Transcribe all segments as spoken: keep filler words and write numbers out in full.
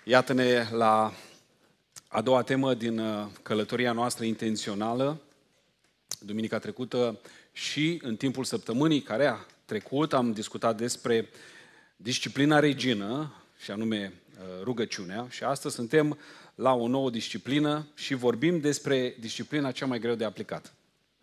Iată-ne la a doua temă din călătoria noastră intențională. Duminica trecută și în timpul săptămânii care a trecut am discutat despre disciplina regină, și anume rugăciunea, și astăzi suntem la o nouă disciplină și vorbim despre disciplina cea mai greu de aplicat.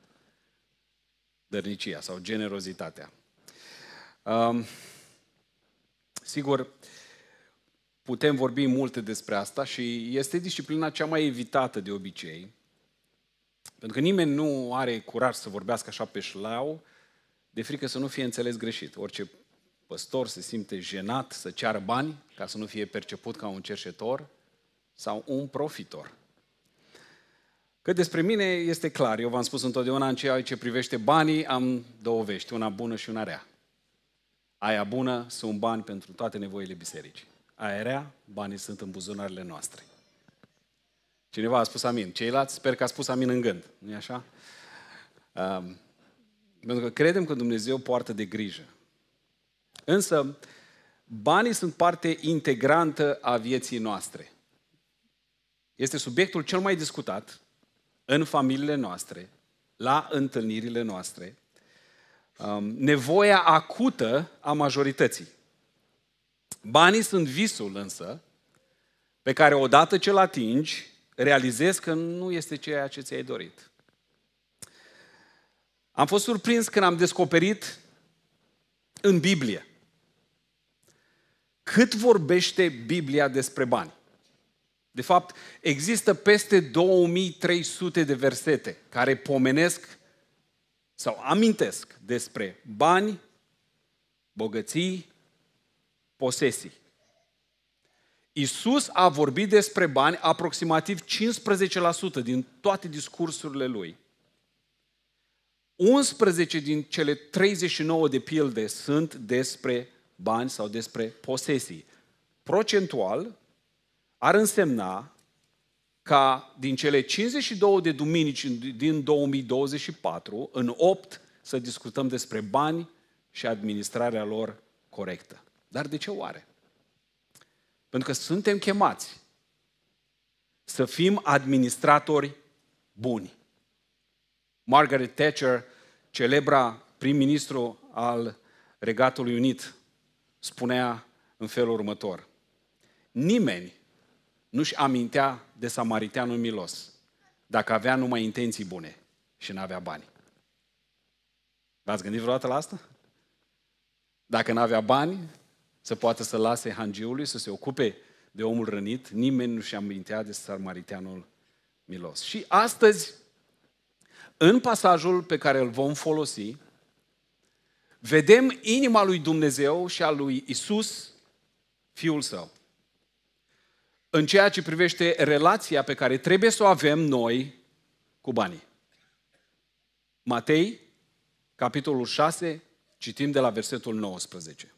Dărnicia sau generozitatea. Um, sigur, putem vorbi multe despre asta și este disciplina cea mai evitată de obicei, pentru că nimeni nu are curaj să vorbească așa pe șleau, de frică să nu fie înțeles greșit. Orice păstor se simte jenat să ceară bani ca să nu fie perceput ca un cerșetor sau un profitor. Că despre mine este clar, eu v-am spus întotdeauna în ceea ce privește banii, am două vești, una bună și una rea. Aia bună sunt bani pentru toate nevoile bisericii. Aia rea, banii sunt în buzunarele noastre. Cineva a spus amin. Ceilalți sper că a spus amin în gând. Nu-i așa? Um, pentru că credem că Dumnezeu poartă de grijă. Însă, banii sunt parte integrantă a vieții noastre. Este subiectul cel mai discutat în familiile noastre, la întâlnirile noastre, um, nevoia acută a majorității. Banii sunt visul însă, pe care odată ce îl atingi, realizezi că nu este ceea ce ți-ai dorit. Am fost surprins când am descoperit în Biblie cât vorbește Biblia despre bani. De fapt, există peste două mii trei sute de versete care pomenesc sau amintesc despre bani, bogății, posesii. Iisus a vorbit despre bani aproximativ cincisprezece la sută din toate discursurile lui. unsprezece din cele treizeci și nouă de pilde sunt despre bani sau despre posesii. Procentual, ar însemna ca din cele cincizeci și două de duminici din două mii douăzeci și patru, în opt să discutăm despre bani și administrarea lor corectă. Dar de ce oare? Pentru că suntem chemați să fim administratori buni. Margaret Thatcher, celebra prim-ministru al Regatului Unit, spunea în felul următor: nimeni nu-și amintea de samariteanul milos dacă avea numai intenții bune și n-avea bani. V-ați gândit vreodată la asta? Dacă n-avea bani, să poată să lase hangiului să se ocupe de omul rănit, nimeni nu-și amintea de samariteanul milos. Și astăzi, în pasajul pe care îl vom folosi, vedem inima lui Dumnezeu și a lui Isus, Fiul Său, în ceea ce privește relația pe care trebuie să o avem noi cu banii. Matei, capitolul șase, citim de la versetul nouăsprezece.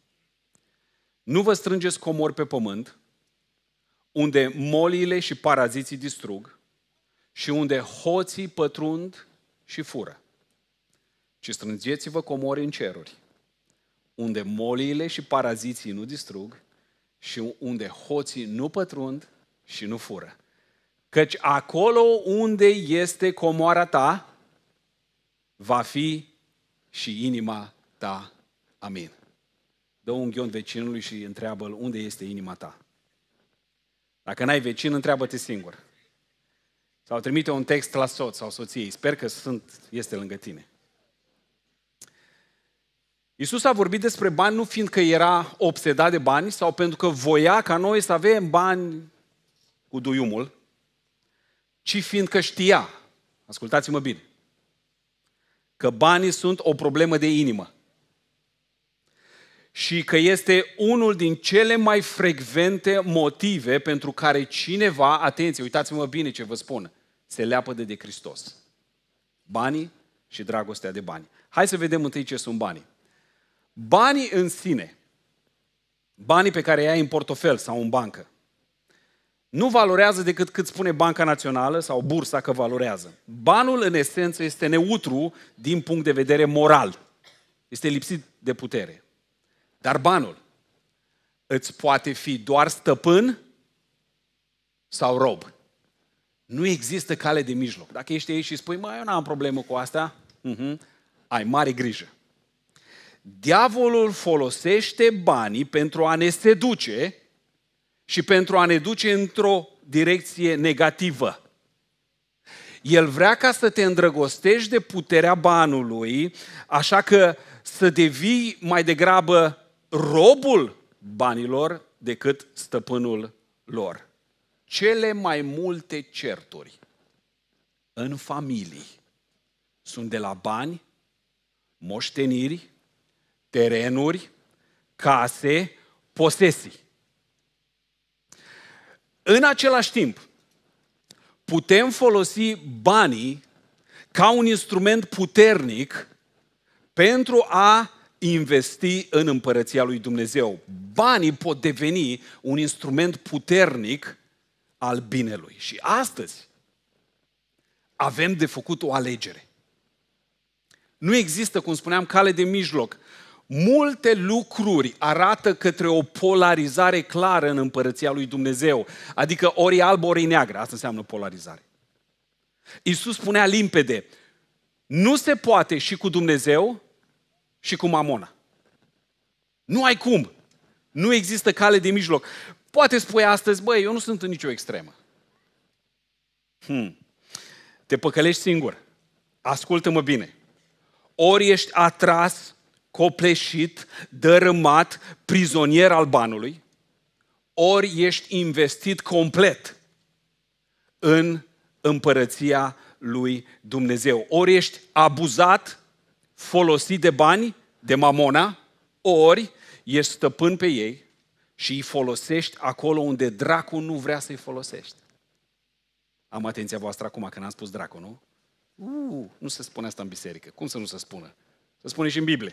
Nu vă strângeți comori pe pământ, unde moliile și paraziții distrug și unde hoții pătrund și fură, ci strângeți-vă comori în ceruri, unde moliile și paraziții nu distrug și unde hoții nu pătrund și nu fură. Căci acolo unde este comoara ta, va fi și inima ta. Amin. Dă un ghiont vecinului și întreabă-l unde este inima ta. Dacă n-ai vecin, întreabă-te singur. Sau trimite un text la soț sau soției. Sper că sunt, este lângă tine. Iisus a vorbit despre bani nu fiindcă era obsedat de bani sau pentru că voia ca noi să avem bani cu duiumul, ci fiindcă știa, ascultați-mă bine, că banii sunt o problemă de inimă și că este unul din cele mai frecvente motive pentru care cineva, atenție, uitați-mă bine ce vă spun, se leapădă de Hristos. Banii și dragostea de bani. Hai să vedem întâi ce sunt banii. Banii în sine, banii pe care îi ai în portofel sau în bancă, nu valorează decât cât spune Banca Națională sau bursa că valorează. Banul, în esență, este neutru din punct de vedere moral. Este lipsit de putere. Dar banul îți poate fi doar stăpân sau rob. Nu există cale de mijloc. Dacă ești aici și spui, mă, eu n-am problemă cu asta, uh-huh, ai mare grijă. Diavolul folosește banii pentru a ne seduce și pentru a ne duce într-o direcție negativă. El vrea ca să te îndrăgostești de puterea banului, așa că să devii mai degrabă robul banilor decât stăpânul lor. Cele mai multe certuri în familii sunt de la bani, moșteniri, terenuri, case, posesii. În același timp, putem folosi banii ca un instrument puternic pentru a investi în împărăția lui Dumnezeu. Banii pot deveni un instrument puternic al binelui. Și astăzi avem de făcut o alegere. Nu există, cum spuneam, cale de mijloc. Multe lucruri arată către o polarizare clară în împărăția lui Dumnezeu. Adică ori e alb, ori e neagră. Asta înseamnă polarizare. Iisus spunea limpede, nu se poate și cu Dumnezeu și cu mamona. Nu ai cum. Nu există cale de mijloc. Poate spui astăzi, băi, eu nu sunt în nicio extremă. Hmm. Te păcălești singur. Ascultă-mă bine. Ori ești atras, copleșit, dărâmat, prizonier al banului, ori ești investit complet în împărăția lui Dumnezeu. Ori ești abuzat, folosit de bani, de mamona, ori ești stăpân pe ei și îi folosești acolo unde dracul nu vrea să-i folosești. Am atenția voastră acum când am spus dracul, nu? Uh, nu se spune asta în biserică. Cum să nu se spună? Se spune și în Biblie.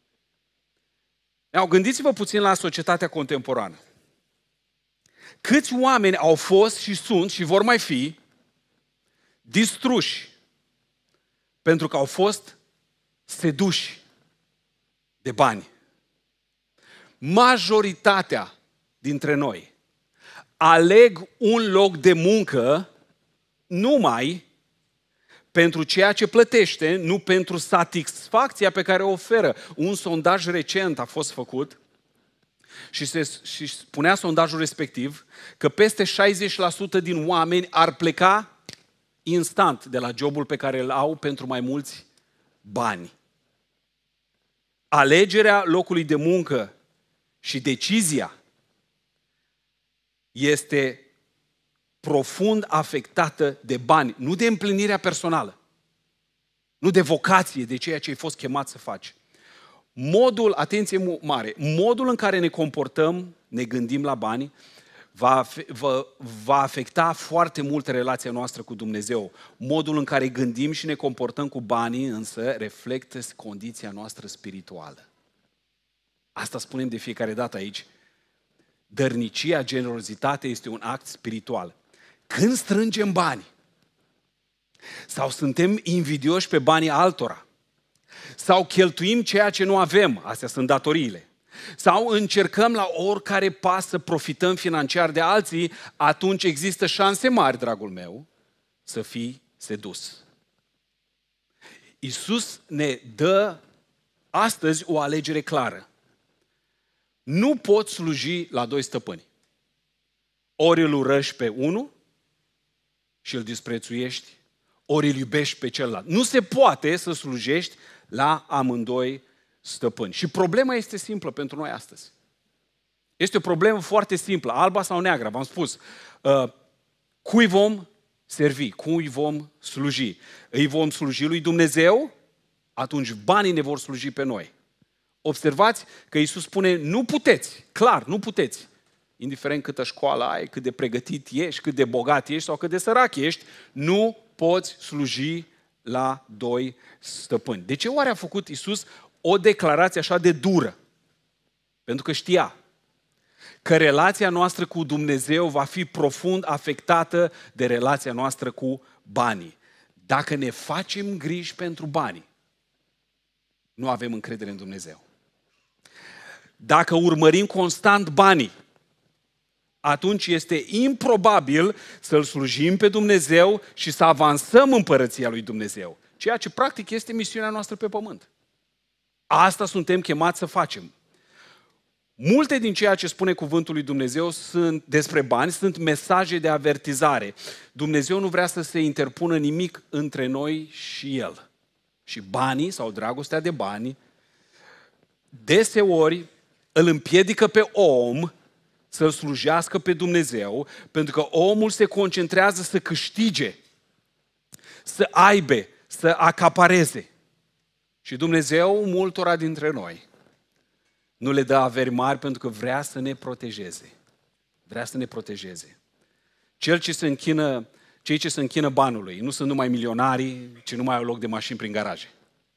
Now, gândiți-vă puțin la societatea contemporană. Câți oameni au fost și sunt și vor mai fi distruși pentru că au fost seduși de bani. Majoritatea dintre noi aleg un loc de muncă numai pentru ceea ce plătește, nu pentru satisfacția pe care o oferă. Un sondaj recent a fost făcut și, se, și spunea sondajul respectiv că peste șaizeci la sută din oameni ar pleca instant de la jobul pe care îl au pentru mai mulți bani. Alegerea locului de muncă și decizia este profund afectată de bani, nu de împlinirea personală, nu de vocație, de ceea ce ai fost chemat să faci. Modul, atenție mare, modul în care ne comportăm, ne gândim la bani, va, va, va afecta foarte mult relația noastră cu Dumnezeu. Modul în care gândim și ne comportăm cu banii, însă, reflectă condiția noastră spirituală. Asta spunem de fiecare dată aici. Dărnicia, generozitatea este un act spiritual. Când strângem bani sau suntem invidioși pe banii altora sau cheltuim ceea ce nu avem, astea sunt datoriile, sau încercăm la oricare pas să profităm financiar de alții, atunci există șanse mari, dragul meu, să fii sedus. Iisus ne dă astăzi o alegere clară. Nu poți sluji la doi stăpâni. Ori îl urăști pe unul și îl disprețuiești, ori îl iubești pe celălalt. Nu se poate să slujești la amândoi stăpâni. Și problema este simplă pentru noi astăzi. Este o problemă foarte simplă, alba sau neagră, v-am spus. Uh, cui vom servi? Cui vom sluji? Îi vom sluji lui Dumnezeu? Atunci banii ne vor sluji pe noi. Observați că Iisus spune, nu puteți, clar, nu puteți. Indiferent câtă școală ai, cât de pregătit ești, cât de bogat ești sau cât de sărac ești, nu poți sluji la doi stăpâni. De ce oare a făcut Iisus o declarație așa de dură? Pentru că știa că relația noastră cu Dumnezeu va fi profund afectată de relația noastră cu banii. Dacă ne facem griji pentru bani, nu avem încredere în Dumnezeu. Dacă urmărim constant banii, atunci este improbabil să-L slujim pe Dumnezeu și să avansăm împărăția lui Dumnezeu. Ceea ce practic este misiunea noastră pe pământ. Asta suntem chemați să facem. Multe din ceea ce spune cuvântul lui Dumnezeu sunt despre bani, sunt mesaje de avertizare. Dumnezeu nu vrea să se interpună nimic între noi și El. Și banii sau dragostea de bani deseori îl împiedică pe om să-L slujească pe Dumnezeu, pentru că omul se concentrează să câștige, să aibă, să acapareze. Și Dumnezeu multora dintre noi nu le dă averi mari pentru că vrea să ne protejeze. Vrea să ne protejeze. Cel ce se închină, cei ce se închină banului nu sunt numai milionarii, ci nu mai au loc de mașini prin garaje.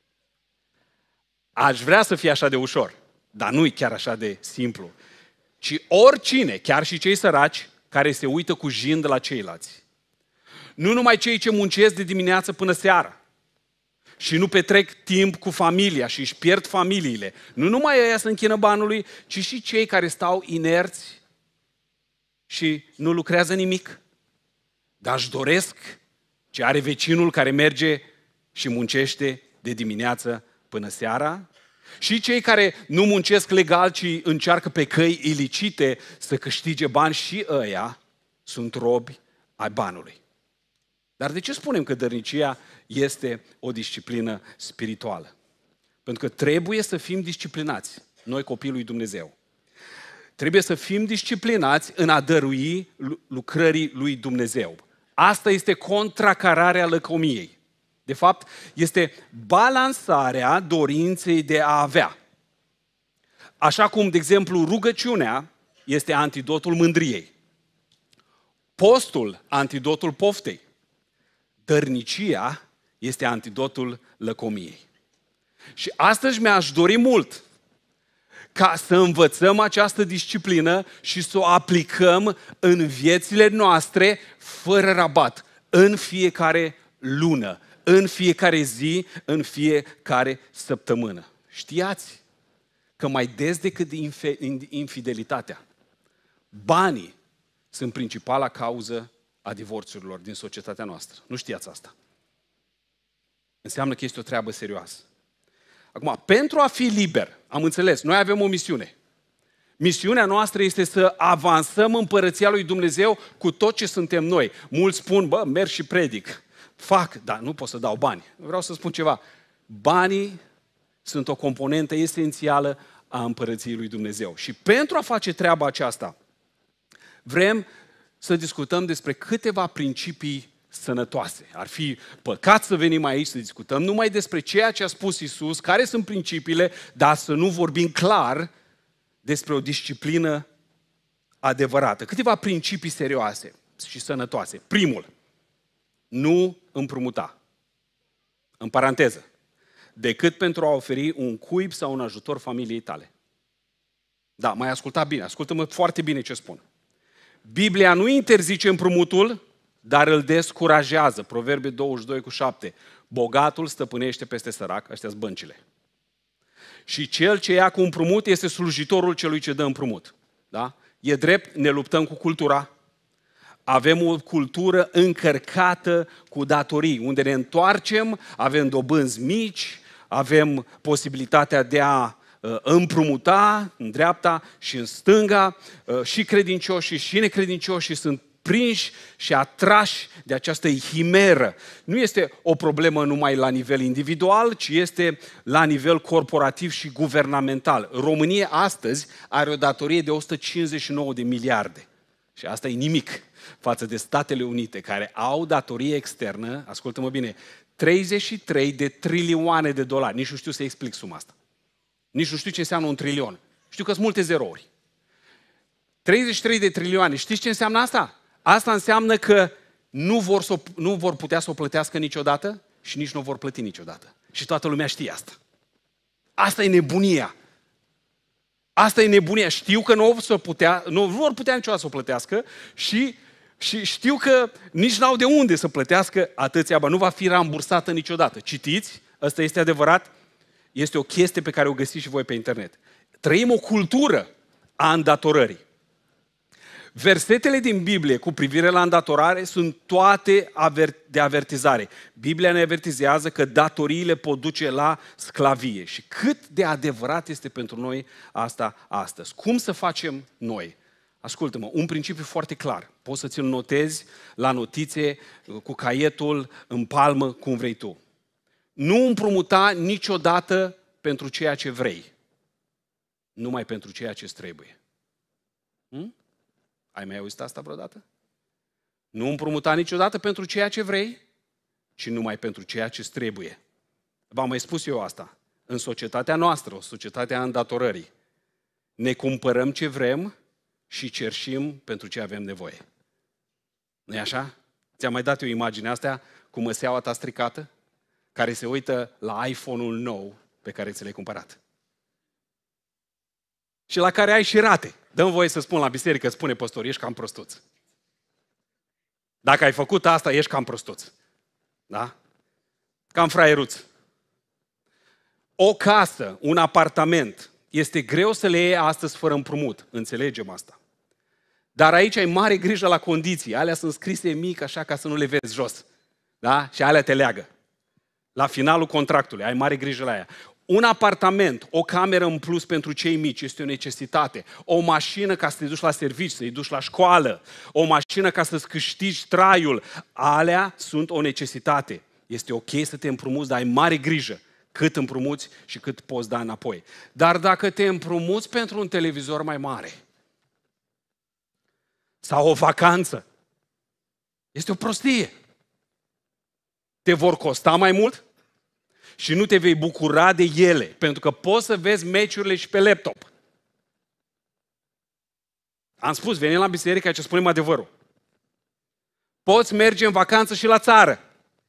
Aș vrea să fie așa de ușor, dar nu e chiar așa de simplu. Ci oricine, chiar și cei săraci, care se uită cu jind la ceilalți. Nu numai cei ce muncesc de dimineață până seara și nu petrec timp cu familia și își pierd familiile. Nu numai ăia se închină banului, ci și cei care stau inerți și nu lucrează nimic. Dar își doresc ce are vecinul care merge și muncește de dimineață până seara. Și cei care nu muncesc legal, ci încearcă pe căi ilicite să câștige bani, și ăia sunt robi ai banului. Dar de ce spunem că dărnicia este o disciplină spirituală? Pentru că trebuie să fim disciplinați, noi copiii lui Dumnezeu. Trebuie să fim disciplinați în a dărui lucrării lui Dumnezeu. Asta este contracararea lăcomiei. De fapt, este balansarea dorinței de a avea. Așa cum, de exemplu, rugăciunea este antidotul mândriei. Postul, antidotul poftei. Dărnicia este antidotul lăcomiei. Și astăzi mi-aș dori mult ca să învățăm această disciplină și să o aplicăm în viețile noastre fără rabat, în fiecare lună, în fiecare zi, în fiecare săptămână. Știați că mai des decât infidelitatea, banii sunt principala cauză a divorțurilor din societatea noastră. Nu știați asta. Înseamnă că este o treabă serioasă. Acum, pentru a fi liber, am înțeles, noi avem o misiune. Misiunea noastră este să avansăm împărăția lui Dumnezeu cu tot ce suntem noi. Mulți spun, bă, merg și predic. Fac, dar nu pot să dau bani. Vreau să spun ceva. Banii sunt o componentă esențială a împărăției lui Dumnezeu. Și pentru a face treaba aceasta, vrem să discutăm despre câteva principii sănătoase. Ar fi păcat să venim aici să discutăm numai despre ceea ce a spus Iisus, care sunt principiile, dar să nu vorbim clar despre o disciplină adevărată. Câteva principii serioase și sănătoase. Primul, nu împrumuta. În paranteză, decât pentru a oferi un cuib sau un ajutor familiei tale. Da, mai asculta bine, ascultă-mă foarte bine ce spun. Biblia nu interzice împrumutul, dar îl descurajează. Proverbe douăzeci și doi cu șapte. Bogatul stăpânește peste sărac, astea sunt băncile. Și cel ce ia cu împrumut este slujitorul celui ce dă împrumut. Da? E drept, ne luptăm cu cultura. Avem o cultură încărcată cu datorii, unde ne întoarcem, avem dobânzi mici, avem posibilitatea de a uh, împrumuta în dreapta și în stânga, uh, și credincioșii și necredincioșii sunt prinși și atrași de această himeră. Nu este o problemă numai la nivel individual, ci este la nivel corporativ și guvernamental. România astăzi are o datorie de o sută cincizeci și nouă de miliarde. Și asta e nimic față de Statele Unite, care au datorie externă, ascultă-mă bine, treizeci și trei de trilioane de dolari. Nici nu știu să explic suma asta. Nici nu știu ce înseamnă un trilion. Știu că sunt multe zerouri. treizeci și trei de trilioane. Știți ce înseamnă asta? Asta înseamnă că nu vor, să, nu vor putea să o plătească niciodată și nici nu o vor plăti niciodată. Și toată lumea știe asta. Asta e nebunia. Asta e nebunia. Știu că nu, o să putea, nu vor putea niciodată să o plătească și, și știu că nici n-au de unde să plătească atâția bani. Nu va fi rambursată niciodată. Citiți, ăsta este adevărat, este o chestie pe care o găsiți și voi pe internet. Trăim o cultură a îndatorării. Versetele din Biblie cu privire la îndatorare sunt toate de avertizare. Biblia ne avertizează că datoriile pot duce la sclavie. Și cât de adevărat este pentru noi asta astăzi. Cum să facem noi? Ascultă-mă, un principiu foarte clar. Poți să ți-l notezi la notițe, cu caietul, în palmă, cum vrei tu. Nu împrumuta niciodată pentru ceea ce vrei. Numai pentru ceea ce îți trebuie. Hm? Ai mai auzit asta vreodată? Nu împrumuta niciodată pentru ceea ce vrei, ci numai pentru ceea ce îți trebuie. V-am mai spus eu asta. În societatea noastră, o societate a îndatorării, ne cumpărăm ce vrem și cerșim pentru ce avem nevoie. Nu-i așa? Ți-am mai dat eu imaginea asta cu măseaua ta stricată, care se uită la iPhone-ul nou pe care ți l-ai cumpărat. Și la care ai și rate. Dă-mi voie să spun la biserică, spune păstor, ești cam prostuț. Dacă ai făcut asta, ești cam prostuț. Da? Cam fraieruț. O casă, un apartament, este greu să le iei astăzi fără împrumut. Înțelegem asta. Dar aici ai mare grijă la condiții. Alea sunt scrise mic, așa, ca să nu le vezi jos. Da? Și alea te leagă. La finalul contractului, ai mare grijă la ea. Un apartament, o cameră în plus pentru cei mici este o necesitate. O mașină ca să te duci la serviciu, să-i duci la școală. O mașină ca să-ți câștigi traiul. Alea sunt o necesitate. Este ok să te împrumuți, dar ai mare grijă cât împrumuți și cât poți da înapoi. Dar dacă te împrumuți pentru un televizor mai mare sau o vacanță, este o prostie. Te vor costa mai mult și nu te vei bucura de ele, pentru că poți să vezi meciurile și pe laptop. Am spus, venim la biserică și spunem adevărul. Poți merge în vacanță și la țară.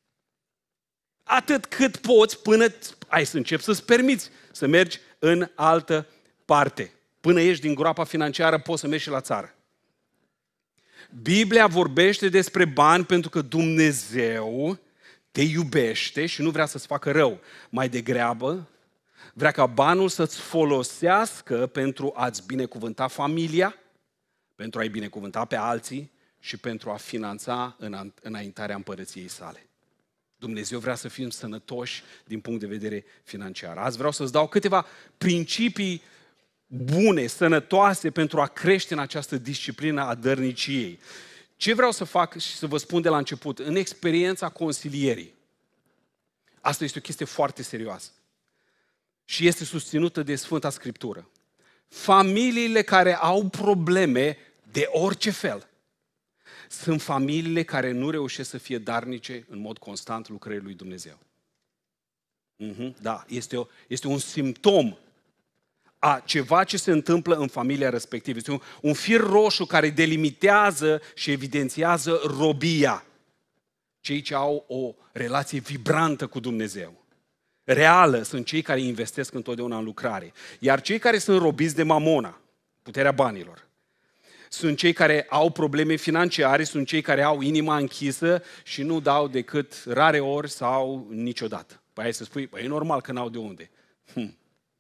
Atât cât poți până ai să începi să-ți permiți să mergi în altă parte. Până ieși din groapa financiară, poți să mergi și la țară. Biblia vorbește despre bani pentru că Dumnezeu te iubește și nu vrea să-ți facă rău. Mai degrabă, vrea ca banul să-ți folosească pentru a-ți binecuvânta familia, pentru a-i binecuvânta pe alții și pentru a finanța înaintarea împărăției sale. Dumnezeu vrea să fim sănătoși din punct de vedere financiar. Azi vreau să-ți dau câteva principii bune, sănătoase pentru a crește în această disciplină a dărniciei. Ce vreau să fac și să vă spun de la început, în experiența consilierii, asta este o chestie foarte serioasă și este susținută de Sfânta Scriptură. Familiile care au probleme de orice fel sunt familiile care nu reușesc să fie darnice în mod constant lucrării lui Dumnezeu. Mm-hmm, da, este, o, este un simptom a ceva ce se întâmplă în familia respectivă. Este un, un fir roșu care delimitează și evidențiază robia. Cei ce au o relație vibrantă cu Dumnezeu, reală, sunt cei care investesc întotdeauna în lucrare. Iar cei care sunt robiți de mamona, puterea banilor, sunt cei care au probleme financiare, sunt cei care au inima închisă și nu dau decât rare ori sau niciodată. Păi hai să spui, păi e normal că n-au de unde. Hm.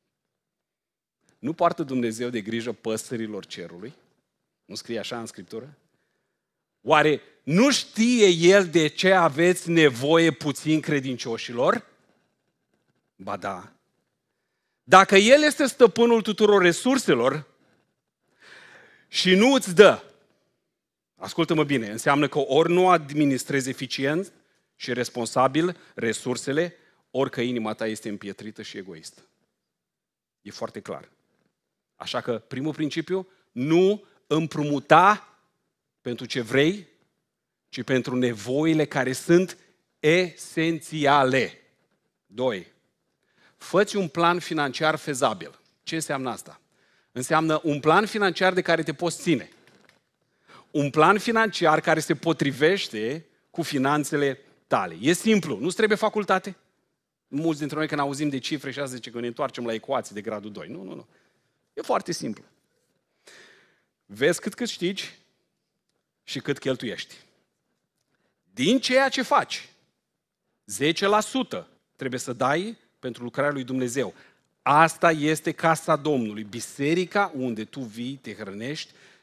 Nu poartă Dumnezeu de grijă păsărilor cerului? Nu scrie așa în Scriptură? Oare nu știe El de ce aveți nevoie puțin credincioșilor? Ba da. Dacă El este stăpânul tuturor resurselor și nu îți dă, ascultă-mă bine, înseamnă că ori nu administrezi eficient și responsabil resursele, ori că inima ta este împietrită și egoistă. E foarte clar. Așa că, primul principiu, nu împrumuta pentru ce vrei, ci pentru nevoile care sunt esențiale. Doi. Fă-ți un plan financiar fezabil. Ce înseamnă asta? Înseamnă un plan financiar de care te poți ține. Un plan financiar care se potrivește cu finanțele tale. E simplu, nu-ți trebuie facultate. Mulți dintre noi când auzim de cifre și asta zice că ne întoarcem la ecuații de gradul doi. Nu, nu, nu. E foarte simplu. Vezi cât câștigi și cât cheltuiești. Din ceea ce faci, zece la sută trebuie să dai pentru lucrarea lui Dumnezeu. Asta este casa Domnului, biserica unde tu vii, te hrănești,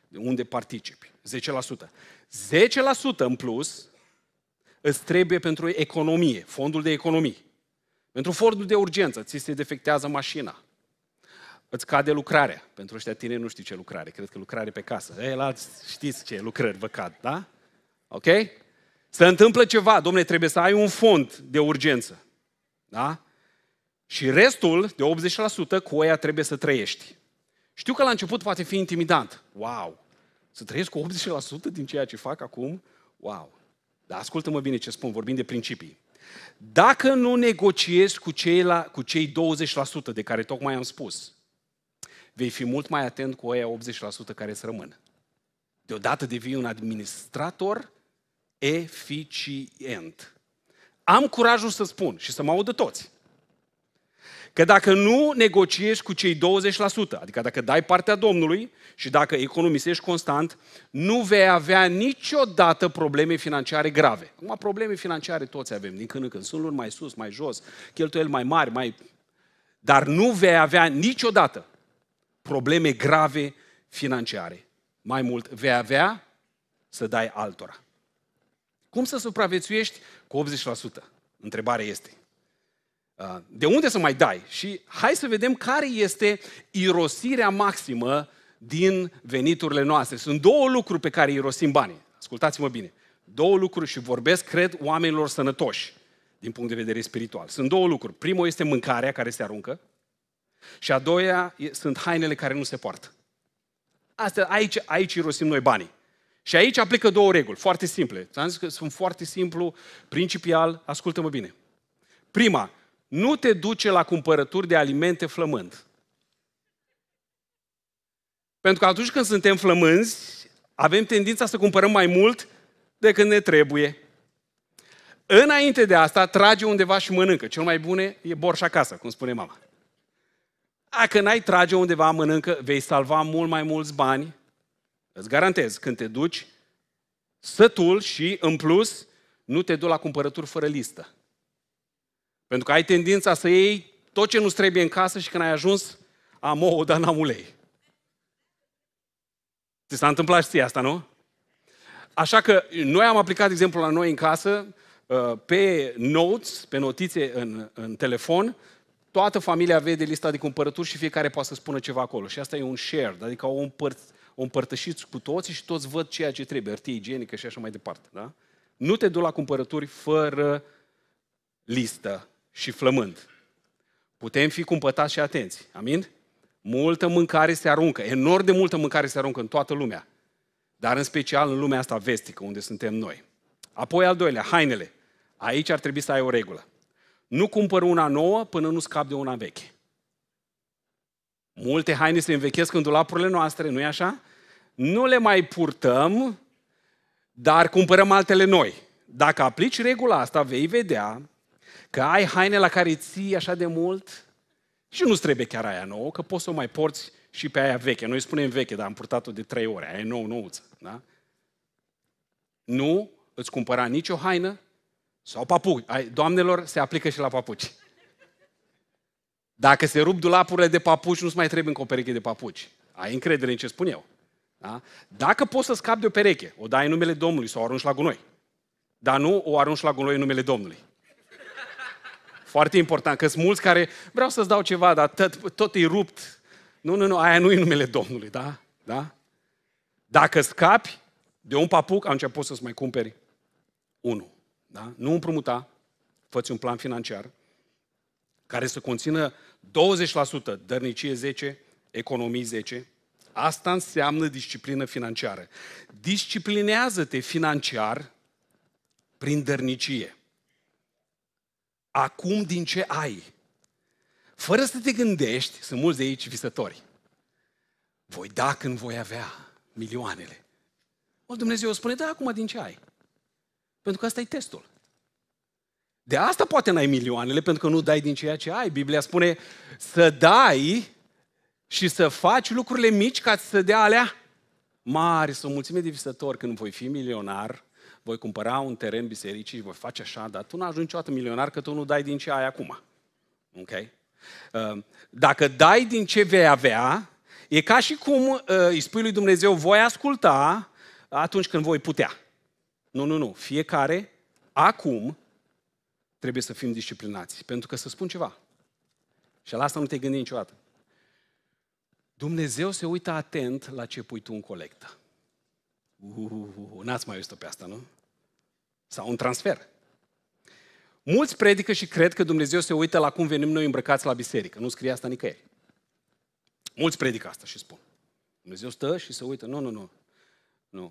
unde participi, zece la sută. zece la sută în plus îți trebuie pentru economie, fondul de economie. Pentru fondul de urgență, ți se defectează mașina. Îți cade lucrarea. Pentru ăștia tineri nu știu ce lucrare, cred că lucrare pe casă. Ei, la știți ce lucrări vă cad, da? Ok? Se întâmplă ceva, dom'le, trebuie să ai un fond de urgență. Da? Și restul, de optzeci la sută, cu aia trebuie să trăiești. Știu că la început poate fi intimidant. Wow! Să trăiesc cu optzeci la sută din ceea ce fac acum? Wow! Dar ascultă-mă bine ce spun, vorbim de principii. Dacă nu negociezi cu cei, la, cu cei douăzeci la sută de care tocmai am spus, vei fi mult mai atent cu aia optzeci la sută care îți rămân. Deodată devii un administrator eficient. Am curajul să spun și să mă audă toți, că dacă nu negociezi cu cei douăzeci la sută, adică dacă dai partea Domnului și dacă economisești constant, nu vei avea niciodată probleme financiare grave. Acum, probleme financiare toți avem, din când în când. Sunt luni mai sus, mai jos, cheltuieli mai mari, mai... dar nu vei avea niciodată probleme grave financiare. Mai mult, vei avea să dai altora. Cum să supraviețuiești cu optzeci la sută? Întrebarea este. De unde să mai dai? Și hai să vedem care este irosirea maximă din veniturile noastre. Sunt două lucruri pe care irosim banii. Ascultați-mă bine. Două lucruri și vorbesc, cred, oamenilor sănătoși din punct de vedere spiritual. Sunt două lucruri. Primul este mâncarea care se aruncă și a doua sunt hainele care nu se poartă. Asta, aici, aici irosim noi banii. Și aici aplică două reguli, foarte simple. Ți-am zis că sunt foarte simplu, principial, ascultă-mă bine. Prima, nu te duce la cumpărături de alimente flămând. Pentru că atunci când suntem flămânzi, avem tendința să cumpărăm mai mult decât ne trebuie. Înainte de asta, trage undeva și mănâncă. Cel mai bun e borș acasă, cum spune mama. Dacă n-ai trage undeva, mănâncă, vei salva mult mai mulți bani. Îți garantez, când te duci sătul și, în plus, nu te duci la cumpărături fără listă. Pentru că ai tendința să iei tot ce nu-ți trebuie în casă și când ai ajuns, am ouă, dar n-am ulei. Ți s-a întâmplat și ție asta, nu? Așa că noi am aplicat, de exemplu, la noi în casă, pe notes, pe notițe în, în telefon, toată familia vede lista de cumpărături și fiecare poate să spună ceva acolo. Și asta e un share, adică o, împăr- o împărtășiți cu toții și toți văd ceea ce trebuie, hârtie igienică și așa mai departe. Da? Nu te duci la cumpărături fără listă și flămând. Putem fi cumpătați și atenți. Amin? Multă mâncare se aruncă, enorm de multă mâncare se aruncă în toată lumea. Dar în special în lumea asta vestică, unde suntem noi. Apoi al doilea, hainele. Aici ar trebui să ai o regulă. Nu cumpăr una nouă până nu scap de una veche. Multe haine se învechesc în dulapurile noastre, nu-i așa? Nu le mai purtăm, dar cumpărăm altele noi. Dacă aplici regula asta, vei vedea că ai haine la care ții așa de mult și nu-ți trebuie chiar aia nouă, că poți să o mai porți și pe aia veche. Noi spunem veche, dar am purtat-o de trei ore, aia e nouă, nouță. Da? Nu îți cumpăra nicio haină sau papuci. Doamnelor, se aplică și la papuci. Dacă se rup dulapurile de papuci, nu-ți mai trebuie încă o pereche de papuci. Ai încredere în ce spun eu. Da? Dacă poți să scapi de o pereche, o dai în numele Domnului sau o arunci la gunoi. Dar nu o arunci la gunoi în numele Domnului. Foarte important, că sunt mulți care vreau să-ți dau ceva, dar tot, tot e rupt. Nu, nu, nu, aia nu e numele Domnului, da? Da? Dacă scapi de un papuc, atunci poți să-ți mai cumperi unul. Da? Nu împrumuta, fă-ți un plan financiar care să conțină douăzeci la sută dărnicie zece la sută, economii zece la sută. Asta înseamnă disciplină financiară. Disciplinează-te financiar prin dărnicie. Acum din ce ai? Fără să te gândești, sunt mulți de aici visători. Voi da când voi avea milioanele. O, Dumnezeu spune, da, acum din ce ai? Pentru că asta e testul. De asta poate n-ai milioanele, pentru că nu dai din ceea ce ai. Biblia spune să dai și să faci lucrurile mici ca să dea alea mari. Sunt mulțime de visători, când voi fi milionar, voi cumpăra un teren bisericii și voi face așa, dar tu n-ajungi niciodată milionar că tu nu dai din ce ai acum. Ok? Dacă dai din ce vei avea, E ca și cum uh, îi spui lui Dumnezeu, voi asculta atunci când voi putea. Nu, nu, nu. Fiecare, acum, trebuie să fim disciplinați. Pentru că să spun ceva. Și la asta nu te gândi niciodată. Dumnezeu se uită atent la ce pui tu în colectă. Uh, n-ați mai auzit pe asta, nu? Sau un transfer. Mulți predică și cred că Dumnezeu se uită la cum venim noi îmbrăcați la biserică. Nu scrie asta nicăieri. Mulți predică asta și spun. Dumnezeu stă și se uită. Nu, nu, nu. nu.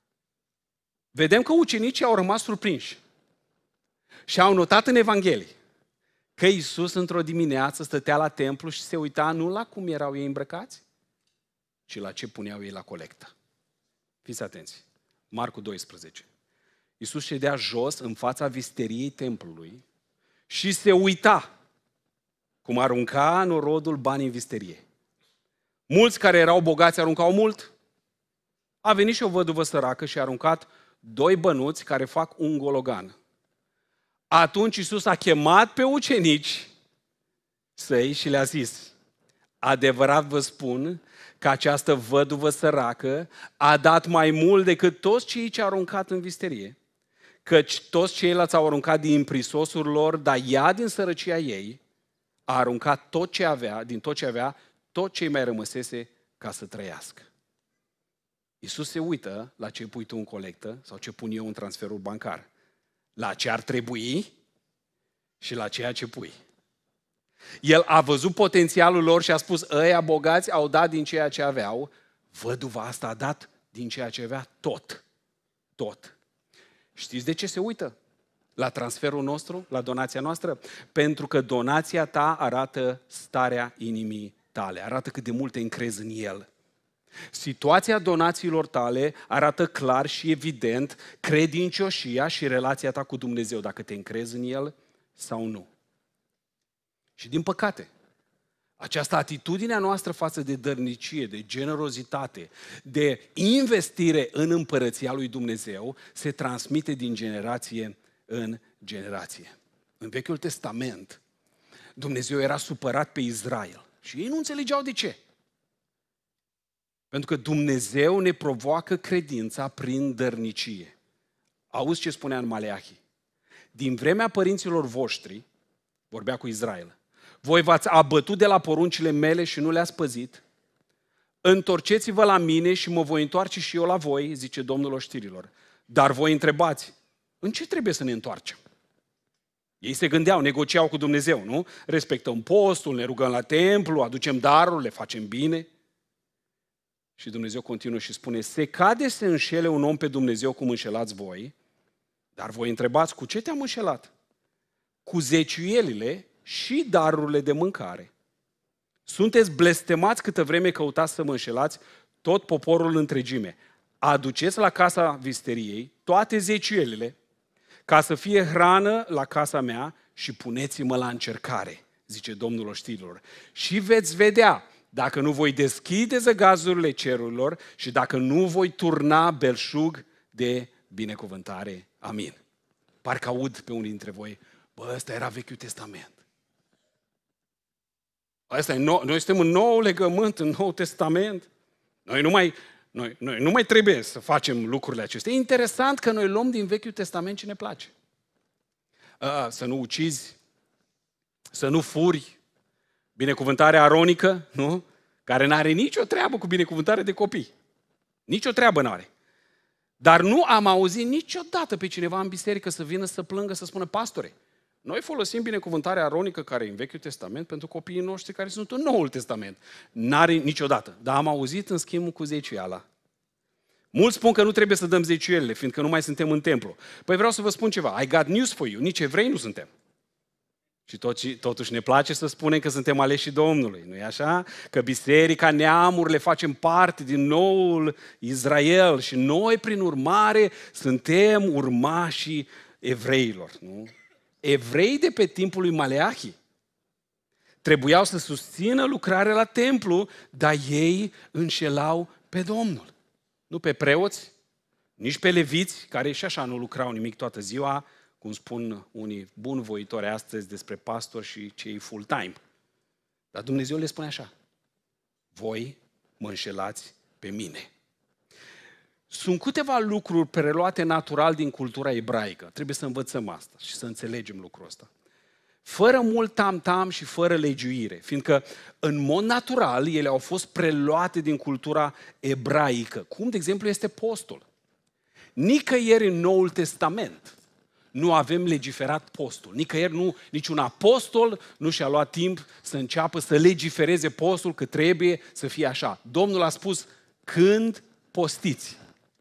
Vedem că ucenicii au rămas surprinși. Și au notat în Evanghelie că Iisus într-o dimineață stătea la templu și se uita nu la cum erau ei îmbrăcați, ci la ce puneau ei la colectă. Fiți atenți. Marcu doisprezece. Iisus ședea jos în fața visteriei templului și se uita cum arunca norodul bani în visterie. Mulți care erau bogați aruncau mult. A venit și o văduvă săracă și a aruncat doi bănuți care fac un gologan. Atunci Iisus a chemat pe ucenici săi și le-a zis, adevărat vă spun că această văduvă săracă a dat mai mult decât toți cei ce au aruncat în visterie, căci toți ceilalți au aruncat din prisosul lor, dar ea din sărăcia ei a aruncat tot ce avea, din tot ce avea, tot ce mai rămăsese ca să trăiască. Iisus se uită la ce pui tu în colectă sau ce pun eu în transferul bancar. La ce ar trebui și la ceea ce pui. El a văzut potențialul lor și a spus, ăia bogați au dat din ceea ce aveau, văduva asta a dat din ceea ce avea tot. Tot. Știți de ce se uită la transferul nostru, la donația noastră? Pentru că donația ta arată starea inimii tale, arată cât de mult te încrezi în El. Situația donațiilor tale arată clar și evident credincioșia și relația ta cu Dumnezeu, dacă te încrezi în El sau nu. Și din păcate, această atitudine a noastră față de dărnicie, de generozitate, de investire în împărăția lui Dumnezeu, se transmite din generație în generație. În Vechiul Testament, Dumnezeu era supărat pe Israel și ei nu înțelegeau de ce. Pentru că Dumnezeu ne provoacă credința prin dărnicie. Auzi ce spunea în Maleahi? Din vremea părinților voștri, vorbea cu Israel, voi v-ați abătut de la poruncile mele și nu le-ați păzit, întorceți-vă la mine și mă voi întoarce și eu la voi, zice Domnul oștirilor. Dar voi întrebați, în ce trebuie să ne întoarcem? Ei se gândeau, negociau cu Dumnezeu, nu? Respectăm postul, ne rugăm la templu, aducem darul, le facem bine. Și Dumnezeu continuă și spune, se cade să înșele un om pe Dumnezeu cum înșelați voi, dar voi întrebați, cu ce te-am înșelat? Cu zeciuielile și darurile de mâncare. Sunteți blestemați câtă vreme căutați să mă înșelați tot poporul în întregime. Aduceți la casa visteriei toate zeciuielile ca să fie hrană la casa mea și puneți-mă la încercare, zice Domnul oștirilor. Și veți vedea dacă nu voi deschide zăgazurile cerurilor și dacă nu voi turna belșug de binecuvântare. Amin. Parcă aud pe unii dintre voi, bă, ăsta era Vechiul Testament. Asta e nou, noi suntem în nou legământ, în Nou Testament. Noi nu mai, noi, noi nu mai trebuie să facem lucrurile acestea. E interesant că noi luăm din Vechiul Testament ce ne place. A, să nu ucizi, să nu furi, binecuvântarea aronică, nu? Care n-are nicio treabă cu binecuvântare de copii. Nicio treabă n-are. Dar nu am auzit niciodată pe cineva în biserică să vină să plângă, să spună, pastore, noi folosim binecuvântarea aronică care e în Vechiul Testament pentru copiii noștri care sunt în Noul Testament. N-are niciodată. Dar am auzit în schimb cu zeciuiala. Mulți spun că nu trebuie să dăm zeciuielile, fiindcă nu mai suntem în templu. Păi vreau să vă spun ceva. I got news for you. Nici evrei nu suntem. Și totuși ne place să spunem că suntem aleșii Domnului, nu-i așa? Că biserica, neamurile facem parte din noul Israel și noi, prin urmare, suntem urmașii evreilor, nu? Evrei de pe timpul lui Maleahi trebuiau să susțină lucrarea la templu, dar ei înșelau pe Domnul. Nu pe preoți, nici pe leviți, care și așa nu lucrau nimic toată ziua, cum spun unii bunvoitori astăzi despre pastori și cei full-time. Dar Dumnezeu le spune așa, voi mă înșelați pe mine. Sunt câteva lucruri preluate natural din cultura ebraică. Trebuie să învățăm asta și să înțelegem lucrul ăsta. Fără mult tam-tam și fără legiuire, fiindcă în mod natural ele au fost preluate din cultura ebraică, cum de exemplu este postul. Nicăieri în Noul Testament nu avem legiferat postul. Nicăieri nu, niciun apostol nu și-a luat timp să înceapă să legifereze postul, că trebuie să fie așa. Domnul a spus, când postiți.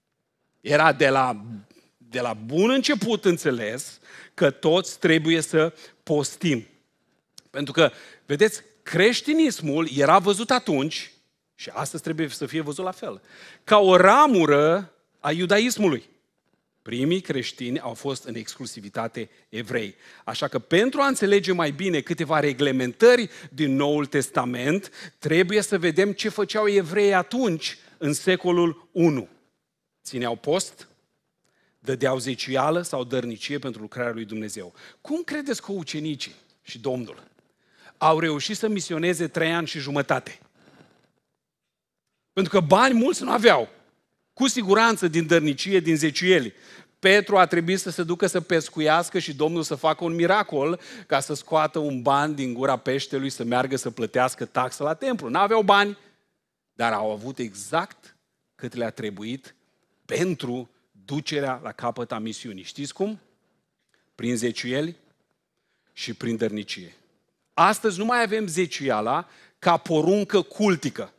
Era de la, de la bun început înțeles că toți trebuie să postim. Pentru că, vedeți, creștinismul era văzut atunci, și astăzi trebuie să fie văzut la fel, ca o ramură a iudaismului. Primii creștini au fost în exclusivitate evrei. Așa că pentru a înțelege mai bine câteva reglementări din Noul Testament, trebuie să vedem ce făceau evreii atunci, în secolul unu. Țineau post, dădeau zeciuială sau dărnicie pentru lucrarea lui Dumnezeu. Cum credeți că ucenicii și Domnul au reușit să misioneze trei ani și jumătate? Pentru că bani mulți nu aveau. Cu siguranță din dărnicie, din zeciuieli. Petru a trebuit să se ducă să pescuiască și Domnul să facă un miracol ca să scoată un ban din gura peștelui, să meargă să plătească taxă la templu. N-aveau bani, dar au avut exact cât le-a trebuit pentru ducerea la capăt a misiunii. Știți cum? Prin zeciuieli și prin dărnicie. Astăzi nu mai avem zeciuiala ca poruncă cultică,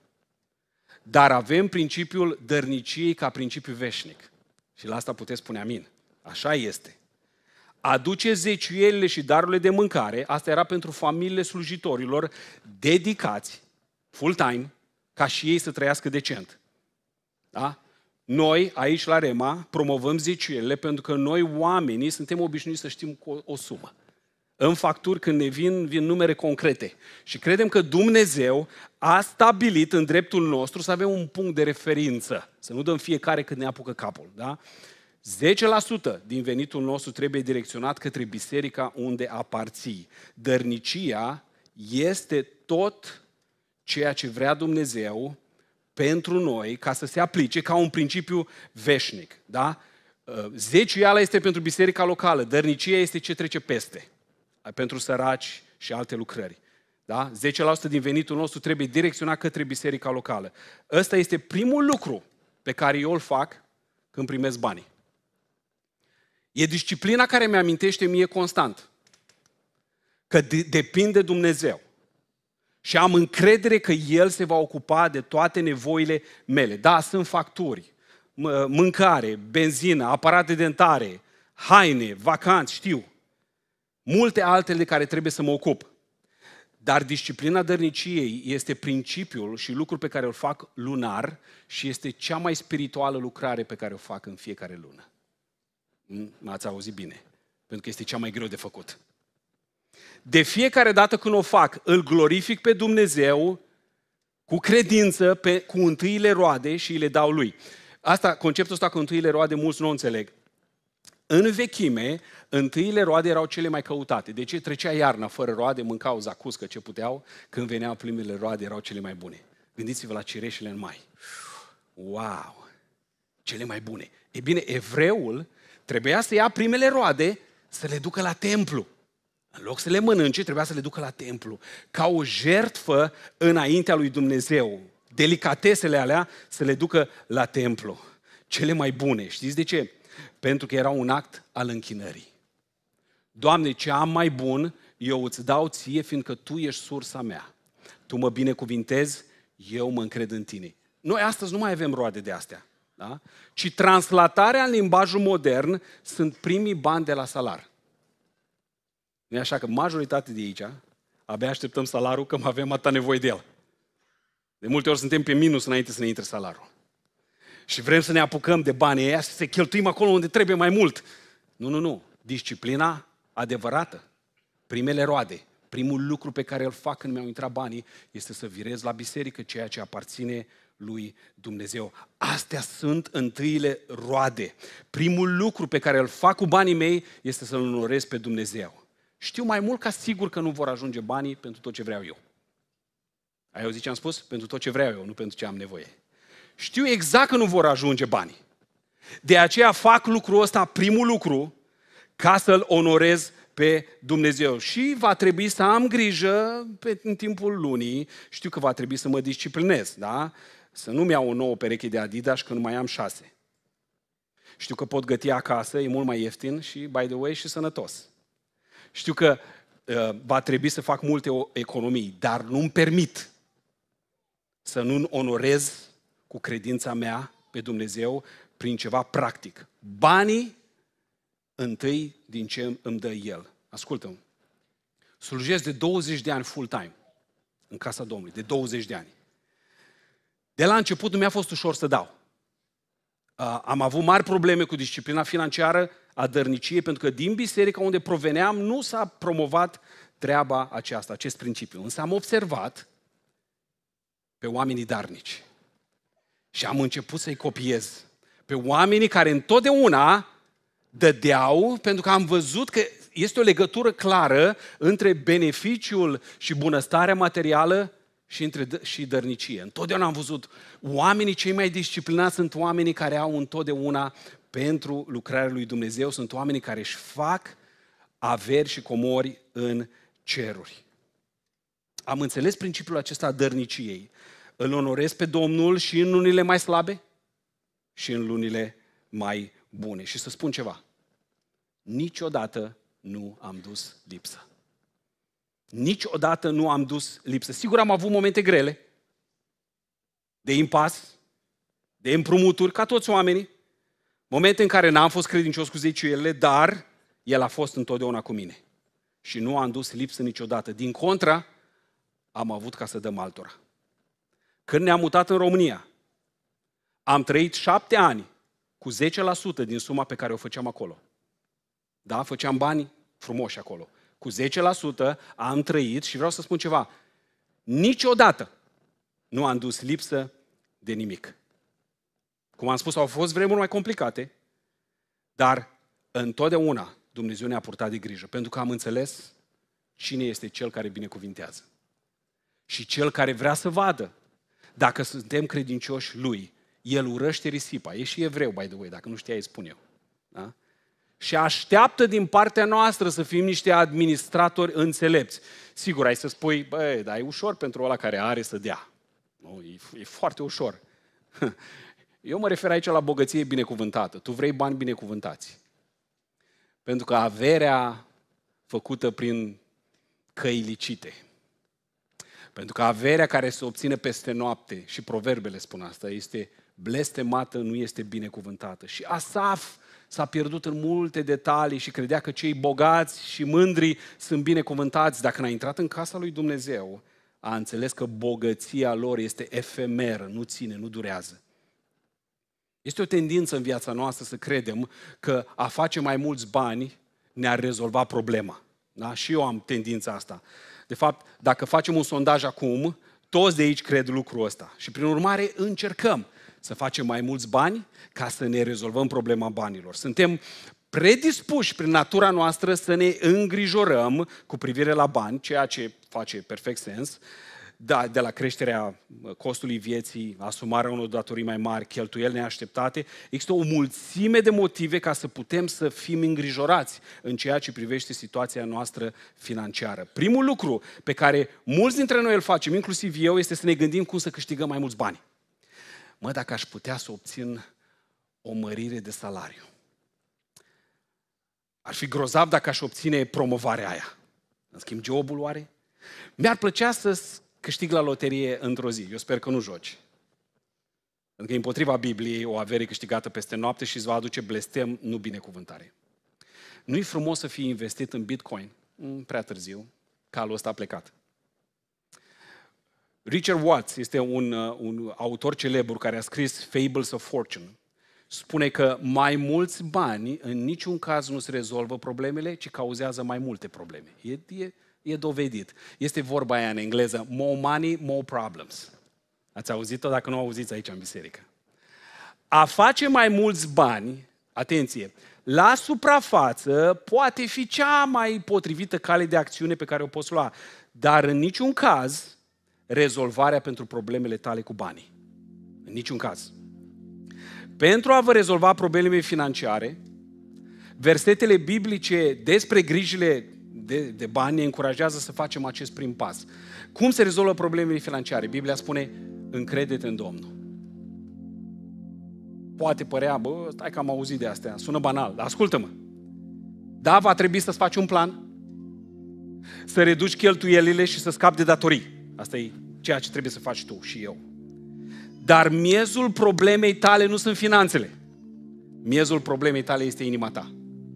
dar avem principiul dărniciei ca principiu veșnic. Și la asta puteți spune amin. Așa este. Aduce zeciuielile și darurile de mâncare, asta era pentru familiile slujitorilor dedicați, full-time, ca și ei să trăiască decent. Da? Noi, aici la Rema, promovăm zeciuielile pentru că noi, oamenii, suntem obișnuiți să știm cu o, o sumă. În facturi, când ne vin, vin numere concrete. Și credem că Dumnezeu a stabilit în dreptul nostru să avem un punct de referință. Să nu dăm fiecare când ne apucă capul. Da? zece la sută din venitul nostru trebuie direcționat către biserica unde aparții. Dărnicia este tot ceea ce vrea Dumnezeu pentru noi, ca să se aplice ca un principiu veșnic. Da? Zeciuiala este pentru biserica locală, dărnicia este ce trece peste, pentru săraci și alte lucrări. Da? zece la sută din venitul nostru trebuie direcționat către biserica locală. Ăsta este primul lucru pe care eu îl fac când primesc banii. E disciplina care mi-amintește mie constant că de- depinde de Dumnezeu. Și am încredere că El se va ocupa de toate nevoile mele. Da, sunt facturi, mâncare, benzină, aparate dentare, haine, vacanți, știu. Multe altele de care trebuie să mă ocup. Dar disciplina dărniciei este principiul și lucrul pe care îl fac lunar și este cea mai spirituală lucrare pe care o fac în fiecare lună. M-ați auzit bine, pentru că este cea mai greu de făcut. De fiecare dată când o fac, îl glorific pe Dumnezeu cu credință, pe, cu întâiile roade și îi le dau Lui. Asta, conceptul ăsta cu întâiile roade, mulți nu o înțeleg. În vechime, întâiile roade erau cele mai căutate. De ce? Trecea iarna fără roade, mâncau zacuscă ce puteau, când veneau primele roade erau cele mai bune. Gândiți-vă la cireșele în mai. Wow! Cele mai bune. E bine, evreul trebuia să ia primele roade să le ducă la templu. În loc să le mănânce, trebuia să le ducă la templu. Ca o jertfă înaintea lui Dumnezeu. Delicatesele alea să le ducă la templu. Cele mai bune. Știți de ce? Pentru că era un act al închinării. Doamne, ce am mai bun, eu îți dau ție, fiindcă Tu ești sursa mea. Tu mă binecuvintezi, eu mă încred în Tine. Noi astăzi nu mai avem roade de astea. Da? Ci translatarea în limbajul modern sunt primii bani de la salar. Nu e așa că majoritatea de aici abia așteptăm salarul că avem atâta nevoie de el. De multe ori suntem pe minus înainte să ne intre salarul. Și vrem să ne apucăm de banii ăia și să cheltuim acolo unde trebuie mai mult. Nu, nu, nu. Disciplina adevărată, primele roade, primul lucru pe care îl fac când mi-au intrat banii este să virez la biserică ceea ce aparține lui Dumnezeu. Astea sunt întâiile roade. Primul lucru pe care îl fac cu banii mei este să-L onorez pe Dumnezeu. Știu mai mult ca sigur că nu vor ajunge banii pentru tot ce vreau eu. Ai auzit ce am spus? Pentru tot ce vreau eu, nu pentru ce am nevoie. Știu exact că nu vor ajunge banii. De aceea fac lucrul ăsta, primul lucru, ca să-L onorez pe Dumnezeu. Și va trebui să am grijă pe, în timpul lunii, știu că va trebui să mă disciplinez, da? Să nu-mi iau o nouă pereche de Adidas că nu mai am șase. Știu că pot găti acasă, e mult mai ieftin și, by the way, și sănătos. Știu că uh, va trebui să fac multe economii, dar nu-mi permit să nu onorez cu credința mea pe Dumnezeu prin ceva practic. Banii întâi din ce îmi dă El. Ascultă-mă. Slujesc de douăzeci de ani full-time în casa Domnului, de douăzeci de ani. De la început nu mi-a fost ușor să dau. Uh, am avut mari probleme cu disciplina financiară a dărniciei, pentru că din biserica unde proveneam nu s-a promovat treaba aceasta, acest principiu. Însă am observat pe oamenii darnici și am început să-i copiez. Pe oamenii care întotdeauna dădeau, pentru că am văzut că este o legătură clară între beneficiul și bunăstarea materială și, între d- și dărnicie. Întotdeauna am văzut, oamenii cei mai disciplinați sunt oamenii care au întotdeauna pentru lucrarea lui Dumnezeu, sunt oamenii care își fac averi și comori în ceruri. Am înțeles principiul acesta a dărniciei. Îl onorez pe Domnul și în lunile mai slabe și în lunile mai bune. Și să spun ceva, niciodată nu am dus lipsă. Niciodată nu am dus lipsă. Sigur am avut momente grele, de impas, de împrumuturi, ca toți oamenii, momente în care n-am fost credincios cu zeciuielile, dar El a fost întotdeauna cu mine. Și nu am dus lipsă niciodată. Din contra, am avut ca să dăm altora. Când ne-am mutat în România, am trăit șapte ani cu zece la sută din suma pe care o făceam acolo. Da, făceam bani frumoși acolo. Cu zece la sută am trăit și vreau să spun ceva. Niciodată nu am dus lipsă de nimic. Cum am spus, au fost vremuri mai complicate, dar întotdeauna Dumnezeu ne-a purtat de grijă, pentru că am înțeles cine este Cel care binecuvintează. Și Cel care vrea să vadă dacă suntem credincioși Lui. El urăște risipa. E și evreu, by the way, dacă nu știai, spun eu. Da? Și așteaptă din partea noastră să fim niște administratori înțelepți. Sigur, ai să spui, băi, dar e ușor pentru ăla care are să dea. Nu, e, e foarte ușor. Eu mă refer aici la bogăție binecuvântată. Tu vrei bani binecuvântați. Pentru că averea făcută prin căi licite. Pentru că averea care se obține peste noapte, și proverbele spun asta, este blestemată, nu este binecuvântată. Și Asaf s-a pierdut în multe detalii și credea că cei bogați și mândri sunt binecuvântați. Dacă n-a intrat în casa lui Dumnezeu, a înțeles că bogăția lor este efemeră, nu ține, nu durează. Este o tendință în viața noastră să credem că a face mai mulți bani ne-ar rezolva problema. Da? Și eu am tendința asta. De fapt, dacă facem un sondaj acum, toți de aici cred lucrul ăsta. Și prin urmare încercăm să facem mai mulți bani ca să ne rezolvăm problema banilor. Suntem predispuși prin natura noastră să ne îngrijorăm cu privire la bani, ceea ce face perfect sens, da, de la creșterea costului vieții, asumarea unor datorii mai mari, cheltuieli neașteptate. Există o mulțime de motive ca să putem să fim îngrijorați în ceea ce privește situația noastră financiară. Primul lucru pe care mulți dintre noi îl facem, inclusiv eu, este să ne gândim cum să câștigăm mai mulți bani. Mă, dacă aș putea să obțin o mărire de salariu. Ar fi grozav dacă aș obține promovarea aia. În schimb, jobul oare? Mi-ar plăcea să câștig la loterie într-o zi. Eu sper că nu joci. Pentru că e împotriva Bibliei o avere câștigată peste noapte și îți va aduce blestem, nu binecuvântare. Nu-i frumos să fii investit în Bitcoin? Prea târziu. Calul ăsta a plecat. Richard Watts este un, un autor celebru care a scris Fables of Fortune. Spune că mai mulți bani în niciun caz nu se rezolvă problemele, ci cauzează mai multe probleme. E, e, e dovedit. Este vorba aia în engleză, more money, more problems. Ați auzit-o? Dacă nu auziți aici în biserică. A face mai mulți bani, atenție, la suprafață poate fi cea mai potrivită cale de acțiune pe care o poți lua, dar în niciun caz rezolvarea pentru problemele tale cu banii. În niciun caz. Pentru a vă rezolva problemele financiare, versetele biblice despre grijile de, de bani ne încurajează să facem acest prim pas. Cum se rezolvă problemele financiare? Biblia spune, încrede-te în Domnul. Poate părea, bă, stai că am auzit de astea, sună banal, dar ascultă-mă. Da, va trebui să-ți faci un plan, să reduci cheltuielile și să scapi de datorii. Asta e ceea ce trebuie să faci tu și eu. Dar miezul problemei tale nu sunt finanțele. Miezul problemei tale este inima ta.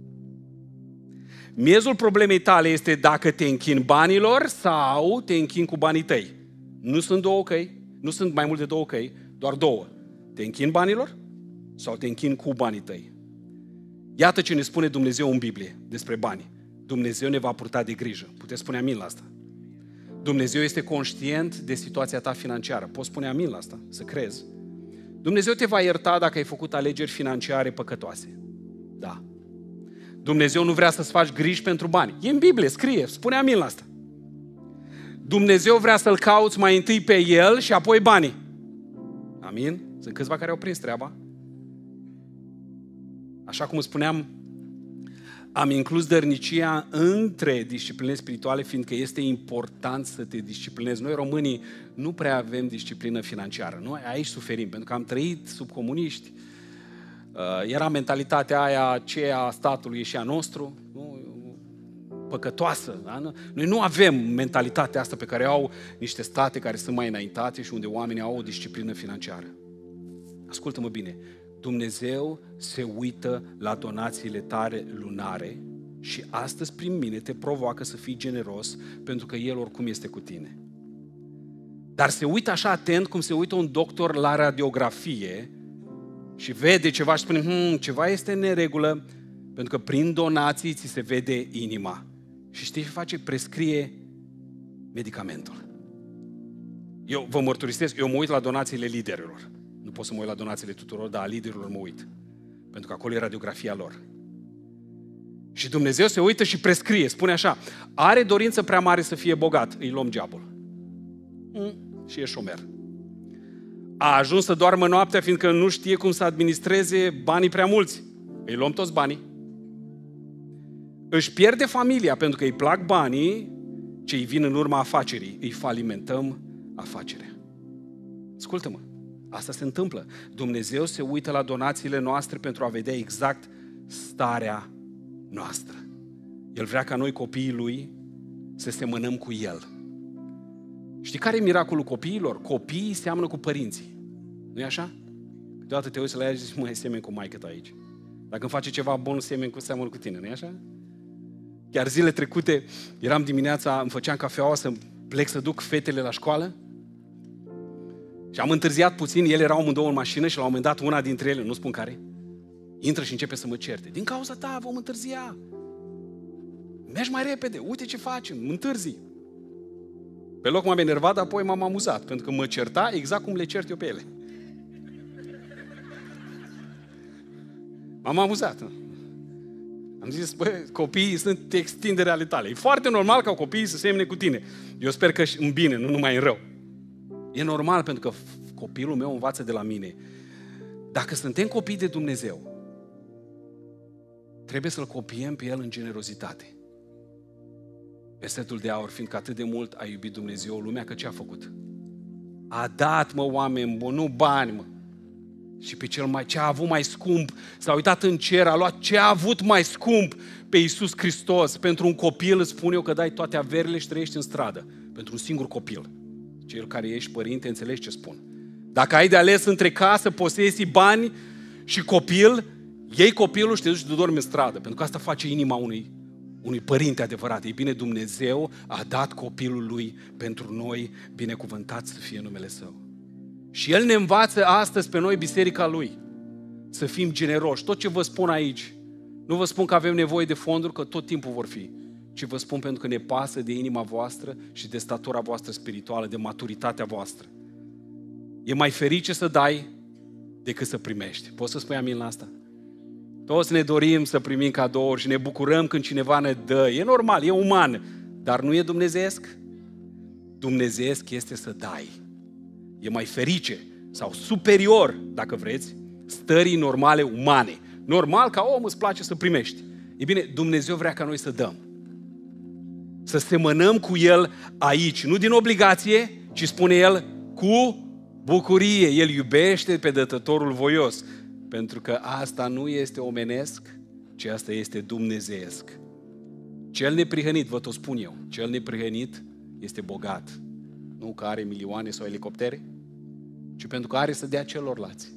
Miezul problemei tale este dacă te închini banilor sau te închini cu banii tăi. Nu sunt două căi, nu sunt mai mult de două căi, doar două. Te închini banilor sau te închini cu banii tăi. Iată ce ne spune Dumnezeu în Biblie despre bani. Dumnezeu ne va purta de grijă. Puteți spune amin la asta. Dumnezeu este conștient de situația ta financiară. Poți spune amin la asta, să crezi. Dumnezeu te va ierta dacă ai făcut alegeri financiare păcătoase. Da. Dumnezeu nu vrea să-ți faci griji pentru bani. E în Biblie, scrie, spune amin la asta. Dumnezeu vrea să-L cauți mai întâi pe El și apoi banii. Amin? Sunt câțiva care au prins treaba. Așa cum spuneam, am inclus dărnicia între discipline spirituale, fiindcă este important să te disciplinezi. Noi românii nu prea avem disciplină financiară. Noi aici suferim, pentru că am trăit sub comuniști. Era mentalitatea aia, aceea a statului și a nostru, nu? Păcătoasă. Da? Noi nu avem mentalitatea asta pe care au niște state care sunt mai înaintate și unde oamenii au o disciplină financiară. Ascultă-mă bine. Dumnezeu se uită la donațiile tale lunare și astăzi prin mine te provoacă să fii generos pentru că El oricum este cu tine. Dar se uită așa atent cum se uită un doctor la radiografie și vede ceva și spune, hm, ceva este în neregulă, pentru că prin donații ți se vede inima. Și știi ce face? Prescrie medicamentul. Eu vă mărturisesc, eu mă uit la donațiile liderilor. Nu pot să mă uit la donațiile tuturor, dar a liderilor mă uit. Pentru că acolo e radiografia lor. Și Dumnezeu se uită și prescrie, spune așa, are dorință prea mare să fie bogat, îi luăm geabul. Mm, și e șomer. A ajuns să doarmă noaptea fiindcă nu știe cum să administreze banii prea mulți. Îi luăm toți banii. Își pierde familia pentru că îi plac banii ce îi vin în urma afacerii. Îi falimentăm afacerea. Ascultă-mă, asta se întâmplă. Dumnezeu se uită la donațiile noastre pentru a vedea exact starea noastră. El vrea ca noi, copiii Lui, să semănăm cu El. Știi care e miracolul copiilor? Copiii seamănă cu părinții. Nu-i așa? Câteodată te uiți la ea și zici, măi, semeni cu maică ta aici. Dacă îmi face ceva bun, semeni cu seamănă cu tine, nu-i așa? Chiar zile trecute, eram dimineața, îmi făceam cafeaua să plec să duc fetele la școală și am întârziat puțin, ele erau amândouă în mașină și la un moment dat una dintre ele, nu spun care, intră și începe să mă certe. Din cauza ta vom întârzia. Mergi mai repede, uite ce facem, întârzi. Pe loc m-am enervat, dar apoi m-am amuzat, pentru că mă certa exact cum le cert eu pe ele. M-am amuzat. Am zis, bă, copiii sunt extindere ale tale. E foarte normal ca copiii să semne cu tine. Eu sper că în bine, nu numai în rău. E normal pentru că copilul meu învață de la mine. Dacă suntem copii de Dumnezeu, trebuie să-L copiem pe El în generozitate. Versetul de aur, fiindcă atât de mult a iubit Dumnezeu lumea, că ce a făcut? A dat, mă, oameni buni, nu bani, mă. Și pe cel mai, ce a avut mai scump, s-a uitat în cer, a luat ce a avut mai scump pe Iisus Hristos. Pentru un copil îți spun eu că dai toate averile și trăiești în stradă. Pentru un singur copil. Cel care ești părinte, înțelegi ce spun. Dacă ai de ales între casă, posesii, bani și copil, iei copilul și te duci și dormi în stradă. Pentru că asta face inima unui, unui părinte adevărat. Ei bine, Dumnezeu a dat copilul Lui pentru noi, binecuvântat să fie numele Său. Și El ne învață astăzi pe noi, biserica Lui, să fim generoși. Tot ce vă spun aici, nu vă spun că avem nevoie de fonduri, că tot timpul vor fi, ci vă spun pentru că ne pasă de inima voastră și de statura voastră spirituală, de maturitatea voastră. E mai ferice să dai decât să primești. Poți să spui amin la asta? Toți ne dorim să primim cadouri și ne bucurăm când cineva ne dă. E normal, e uman, dar nu e dumnezeiesc? dumnezeiesc este să dai. E mai ferice sau superior, dacă vreți, stării normale umane. Normal, ca om îți place să primești. E bine, Dumnezeu vrea ca noi să dăm. Să semănăm cu El aici, nu din obligație, ci spune El cu bucurie. El iubește pe dătătorul voios. Pentru că asta nu este omenesc, ci asta este dumnezeiesc. Cel neprihănit, vă tot spun eu, cel neprihănit este bogat. Nu că are milioane sau elicoptere, ci pentru că are să dea celorlalți.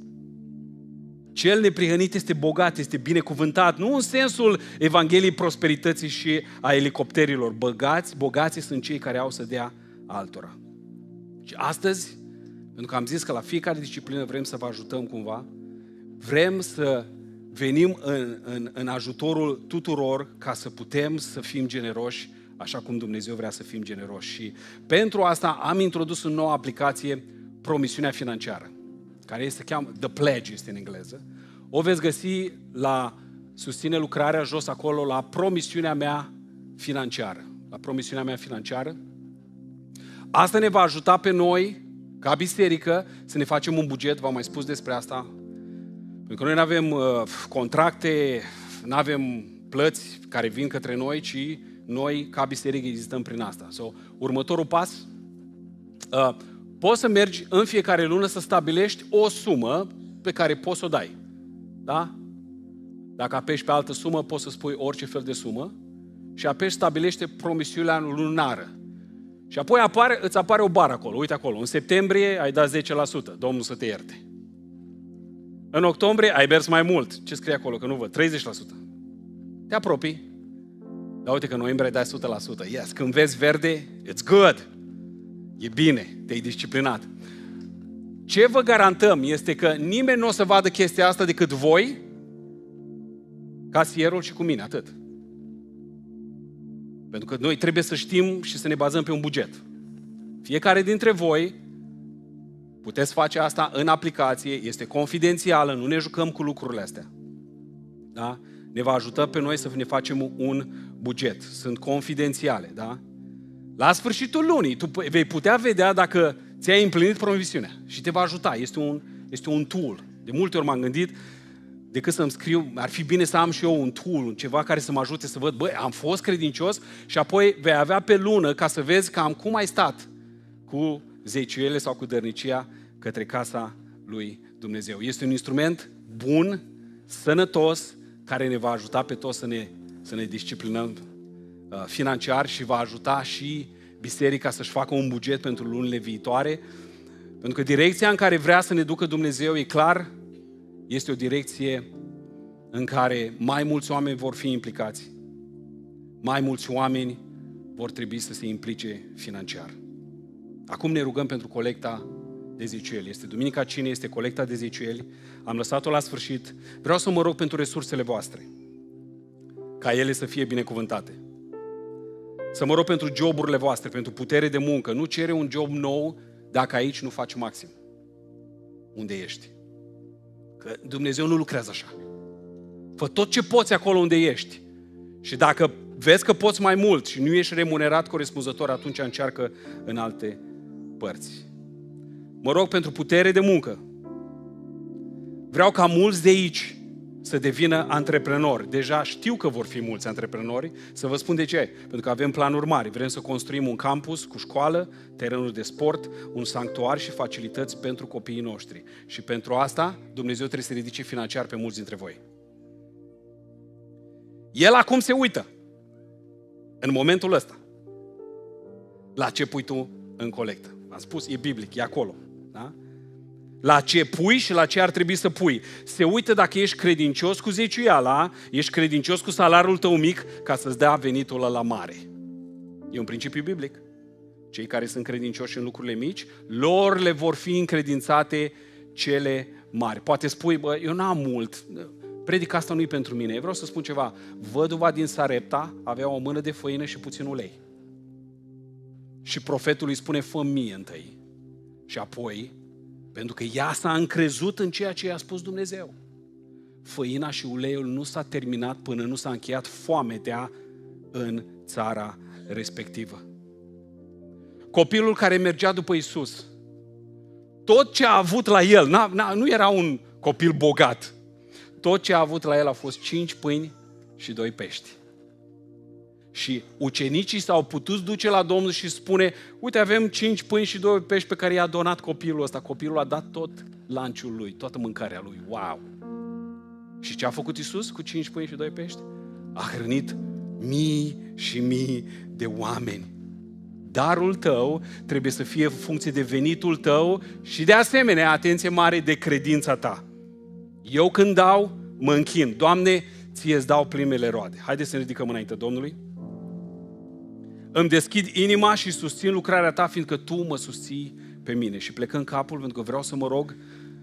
Cel neprihănit este bogat, este binecuvântat, nu în sensul Evangheliei prosperității și a elicopterilor. Bogați, bogații sunt cei care au să dea altora. Și astăzi, pentru că am zis că la fiecare disciplină vrem să vă ajutăm cumva, vrem să venim în, în, în ajutorul tuturor ca să putem să fim generoși așa cum Dumnezeu vrea să fim generoși. Și pentru asta am introdus o nouă aplicație, promisiunea financiară, care se cheamă The Pledge, este în engleză. O veți găsi la Susține lucrarea, jos acolo, la promisiunea mea financiară. La promisiunea mea financiară. Asta ne va ajuta pe noi, ca biserică, să ne facem un buget, v-am mai spus despre asta. Pentru că noi nu avem uh, contracte, nu avem plăți care vin către noi, ci noi, ca biserică, existăm prin asta. So, următorul pas, uh, poți să mergi în fiecare lună să stabilești o sumă pe care poți să o dai. Da? Dacă apeși pe altă sumă, poți să spui orice fel de sumă și apeși stabilește promisiunea lunară. Și apoi apare, îți apare o bară acolo, uite acolo, în septembrie ai dat zece la sută, Domnul să te ierte. În octombrie ai mers mai mult, ce scrie acolo, că nu văd, treizeci la sută. Te apropii, dar uite că în noiembrie ai dat o sută la sută. Yes, când vezi verde, it's good. E bine, te-ai disciplinat. Ce vă garantăm este că nimeni nu o să vadă chestia asta decât voi, casierul și cu mine, atât. Pentru că noi trebuie să știm și să ne bazăm pe un buget. Fiecare dintre voi puteți face asta în aplicație, este confidențială, nu ne jucăm cu lucrurile astea. Da? Ne va ajuta pe noi să ne facem un buget. Sunt confidențiale, da? La sfârșitul lunii, tu vei putea vedea dacă ți-ai împlinit promisiunea și te va ajuta. Este un, este un tool. De multe ori m-am gândit, decât să-mi scriu, ar fi bine să am și eu un tool, ceva care să mă ajute să văd, băi, am fost credincios și apoi vei avea pe lună ca să vezi cam cum ai stat cu zeciuiele sau cu dărnicia către casa lui Dumnezeu. Este un instrument bun, sănătos, care ne va ajuta pe toți să ne, să ne disciplinăm uh, financiar și va ajuta și biserica să-și facă un buget pentru lunile viitoare. Pentru că direcția în care vrea să ne ducă Dumnezeu, e clar, este o direcție în care mai mulți oameni vor fi implicați. Mai mulți oameni vor trebui să se implice financiar. Acum ne rugăm pentru colecta de zeciuieli. Este Duminica Cinei, este colecta de zeciuieli. Am lăsat-o la sfârșit. Vreau să mă rog pentru resursele voastre, ca ele să fie binecuvântate. Să mă rog pentru joburile voastre, pentru putere de muncă. Nu cere un job nou dacă aici nu faci maxim. Unde ești? Că Dumnezeu nu lucrează așa. Fă tot ce poți acolo unde ești. Și dacă vezi că poți mai mult și nu ești remunerat corespunzător, atunci încearcă în alte părți. Mă rog pentru putere de muncă. Vreau ca mulți de aici să devină antreprenori. Deja știu că vor fi mulți antreprenori. Să vă spun de ce. Pentru că avem planuri mari. Vrem să construim un campus cu școală, terenuri de sport, un sanctuar și facilități pentru copiii noștri. Și pentru asta Dumnezeu trebuie să ridice financiar pe mulți dintre voi. El acum se uită. În momentul ăsta. La ce pui tu în colectă. Am spus, e biblic, e acolo. Da? La ce pui și la ce ar trebui să pui. Se uită dacă ești credincios cu zeciuiala, ești credincios cu salariul tău mic, ca să-ți dea venitul ăla mare. E un principiu biblic. Cei care sunt credincioși în lucrurile mici, lor le vor fi încredințate cele mari. Poate spui, bă, eu n-am mult, predica asta nu-i pentru mine. Eu vreau să spun ceva. Văduva din Sarepta avea o mână de făină și puțin ulei. Și profetul îi spune, fă mie întâi. Și apoi, pentru că ea s-a încrezut în ceea ce i-a spus Dumnezeu. Făina și uleiul nu s-a terminat până nu s-a încheiat foametea în țara respectivă. copilul care mergea după Iisus, tot ce a avut la el, n-a, n-a, nu era un copil bogat, tot ce a avut la el a fost cinci pâini și doi pești. Și ucenicii s-au putut duce la Domnul și spune, uite, avem cinci pâini și doi pești pe care i-a donat copilul ăsta. Copilul a dat tot lanciul lui, toată mâncarea lui. Wow! Și ce a făcut Iisus cu cinci pâini și doi pești? A hrănit mii și mii de oameni. Darul tău trebuie să fie în funcție de venitul tău și de asemenea, atenție mare, de credința ta. Eu când dau, mă închin. Doamne, ție îți dau primele roade. Haideți să ne ridicăm înainte Domnului. Îmi deschid inima și susțin lucrarea ta, fiindcă tu mă susții pe mine. Și plecând capul, pentru că vreau să mă rog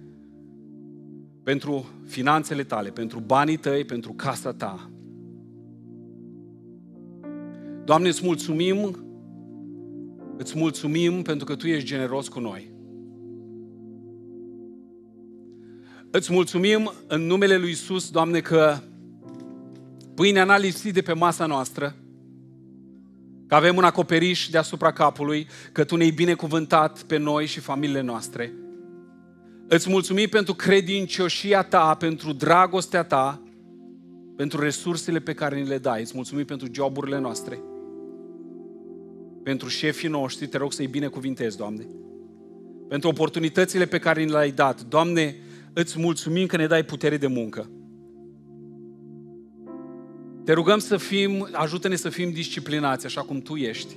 pentru finanțele tale, pentru banii tăi, pentru casa ta. Doamne, îți mulțumim, îți mulțumim pentru că tu ești generos cu noi. Îți mulțumim în numele lui Iisus, Doamne, că pâinea n-a lipsit de pe masa noastră, că avem un acoperiș deasupra capului, că tu ne-ai binecuvântat pe noi și familiile noastre. Îți mulțumim pentru credincioșia ta, pentru dragostea ta, pentru resursele pe care ni le dai. Îți mulțumim pentru joburile noastre, pentru șefii noștri, te rog să-i binecuvintezi, Doamne. Pentru oportunitățile pe care ni le-ai dat. Doamne, îți mulțumim că ne dai putere de muncă. Te rugăm să fim, ajută-ne să fim disciplinați, așa cum Tu ești.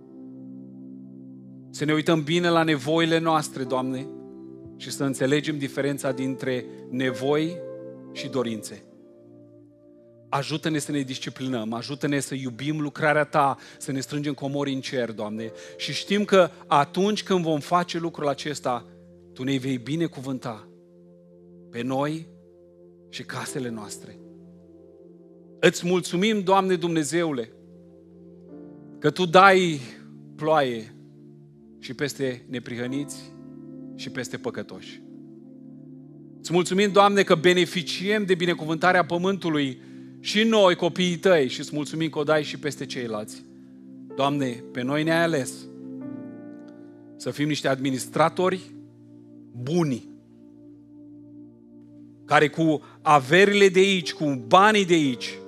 Să ne uităm bine la nevoile noastre, Doamne, și să înțelegem diferența dintre nevoi și dorințe. Ajută-ne să ne disciplinăm, ajută-ne să iubim lucrarea Ta, să ne strângem comori în cer, Doamne. Și știm că atunci când vom face lucrul acesta, Tu ne vei binecuvânta pe noi și casele noastre. Îți mulțumim, Doamne Dumnezeule, că Tu dai ploaie și peste neprihăniți și peste păcătoși. Îți mulțumim, Doamne, că beneficiem de binecuvântarea pământului și noi, copiii Tăi, și îți mulțumim că o dai și peste ceilalți. Doamne, pe noi ne-ai ales să fim niște administratori buni, care cu averile de aici, cu banii de aici,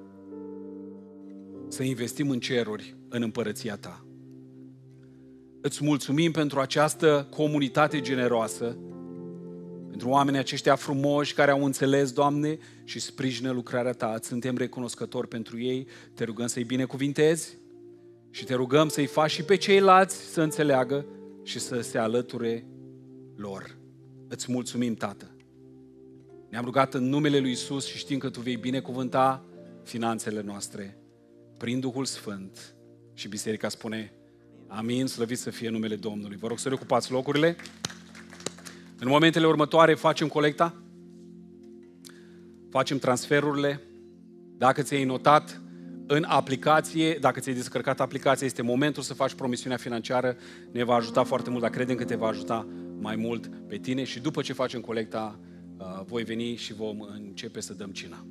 să investim în ceruri, în împărăția Ta. Îți mulțumim pentru această comunitate generoasă, pentru oamenii aceștia frumoși care au înțeles, Doamne, și sprijină lucrarea Ta. Îți suntem recunoscători pentru ei. Te rugăm să-i binecuvintezi și te rugăm să-i faci și pe ceilalți să înțeleagă și să se alăture lor. Îți mulțumim, Tată. Ne-am rugat în numele lui Iisus și știm că Tu vei binecuvânta finanțele noastre prin Duhul Sfânt. Și biserica spune amin, slăvit să fie numele Domnului. Vă rog să reocupați locurile. În momentele următoare facem colecta, facem transferurile. Dacă ți-ai notat în aplicație, dacă ți-ai descărcat aplicația, este momentul să faci promisiunea financiară. Ne va ajuta foarte mult, dar credem că te va ajuta mai mult pe tine. Și după ce facem colecta, voi veni și vom începe să dăm cina.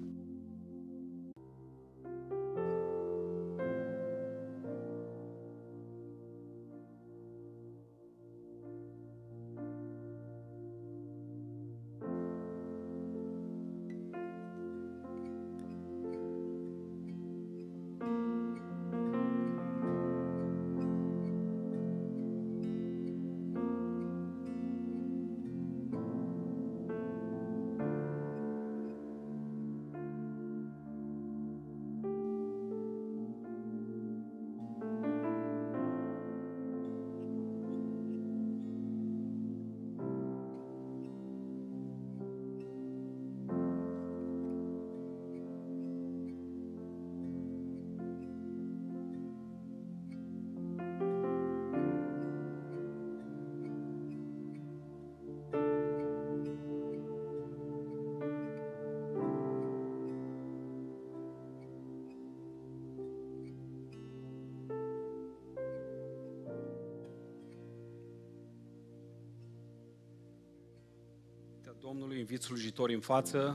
Domnului, invit slujitorii în față.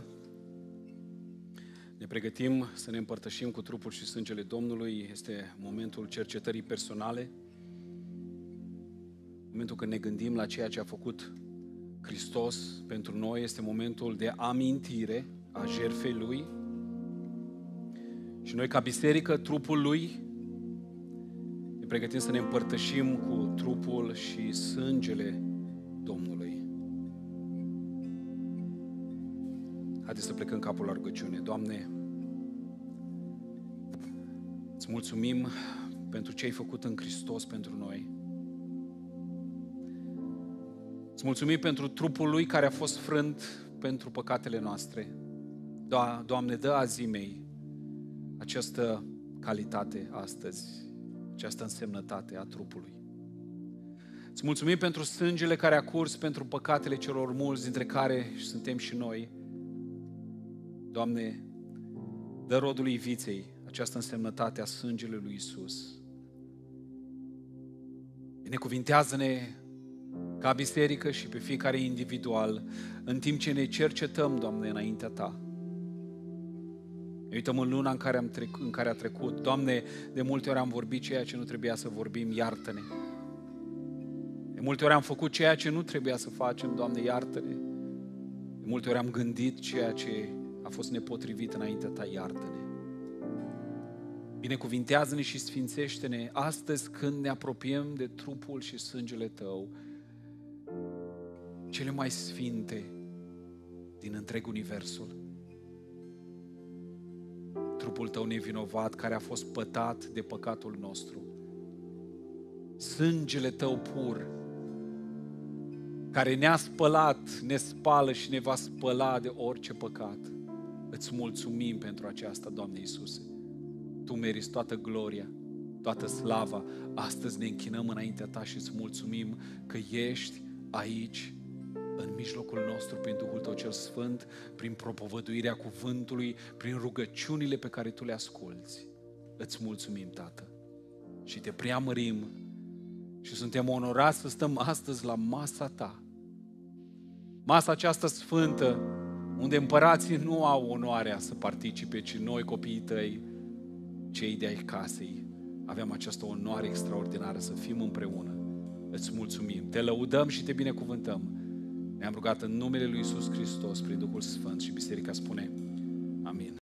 Ne pregătim să ne împărtășim cu trupul și sângele Domnului. Este momentul cercetării personale. momentul când ne gândim la ceea ce a făcut Hristos pentru noi, este momentul de amintire a jertfei Lui. Și noi, ca biserică, trupul Lui, ne pregătim să ne împărtășim cu trupul și sângele Domnului. Haideți să plecăm capul la rugăciune. Doamne, îți mulțumim pentru ce ai făcut în Hristos pentru noi. Îți mulțumim pentru trupul Lui care a fost frânt pentru păcatele noastre. Da, Doamne, dă azi mei această calitate astăzi, această însemnătate a trupului. Îți mulțumim pentru sângele care a curs pentru păcatele celor mulți, dintre care suntem și noi. Doamne, dă rodului viței această însemnătate a sângelui lui Iisus. Binecuvintează-ne ca biserică și pe fiecare individual, în timp ce ne cercetăm, Doamne, înaintea Ta. Ne uităm în luna în care, am trec, în care a trecut. Doamne, de multe ori am vorbit ceea ce nu trebuia să vorbim, iartă-ne. De multe ori am făcut ceea ce nu trebuia să facem, Doamne, iartă-ne. De multe ori am gândit ceea ce a fost nepotrivit înaintea Ta, iartă-ne. Binecuvintează-ne și sfințește-ne astăzi când ne apropiem de trupul și sângele Tău, cele mai sfinte din întreg universul. Trupul Tău nevinovat care a fost pătat de păcatul nostru. Sângele Tău pur care ne-a spălat, ne spală și ne va spăla de orice păcat. Îți mulțumim pentru aceasta, Doamne Iisuse. Tu meriți toată gloria, toată slava. Astăzi ne închinăm înaintea Ta și îți mulțumim că ești aici, în mijlocul nostru, prin Duhul Tău cel Sfânt, prin propovăduirea cuvântului, prin rugăciunile pe care Tu le asculți. Îți mulțumim, Tată, și Te preamărim și suntem onorați să stăm astăzi la masa Ta. Masa aceasta sfântă, unde împărații nu au onoarea să participe, ci noi, copiii Tăi, cei de ai casei, avem această onoare extraordinară să fim împreună. Îți mulțumim, Te lăudăm și Te binecuvântăm. Ne-am rugat în numele Lui Iisus Hristos, prin Duhul Sfânt, și biserica spune amin.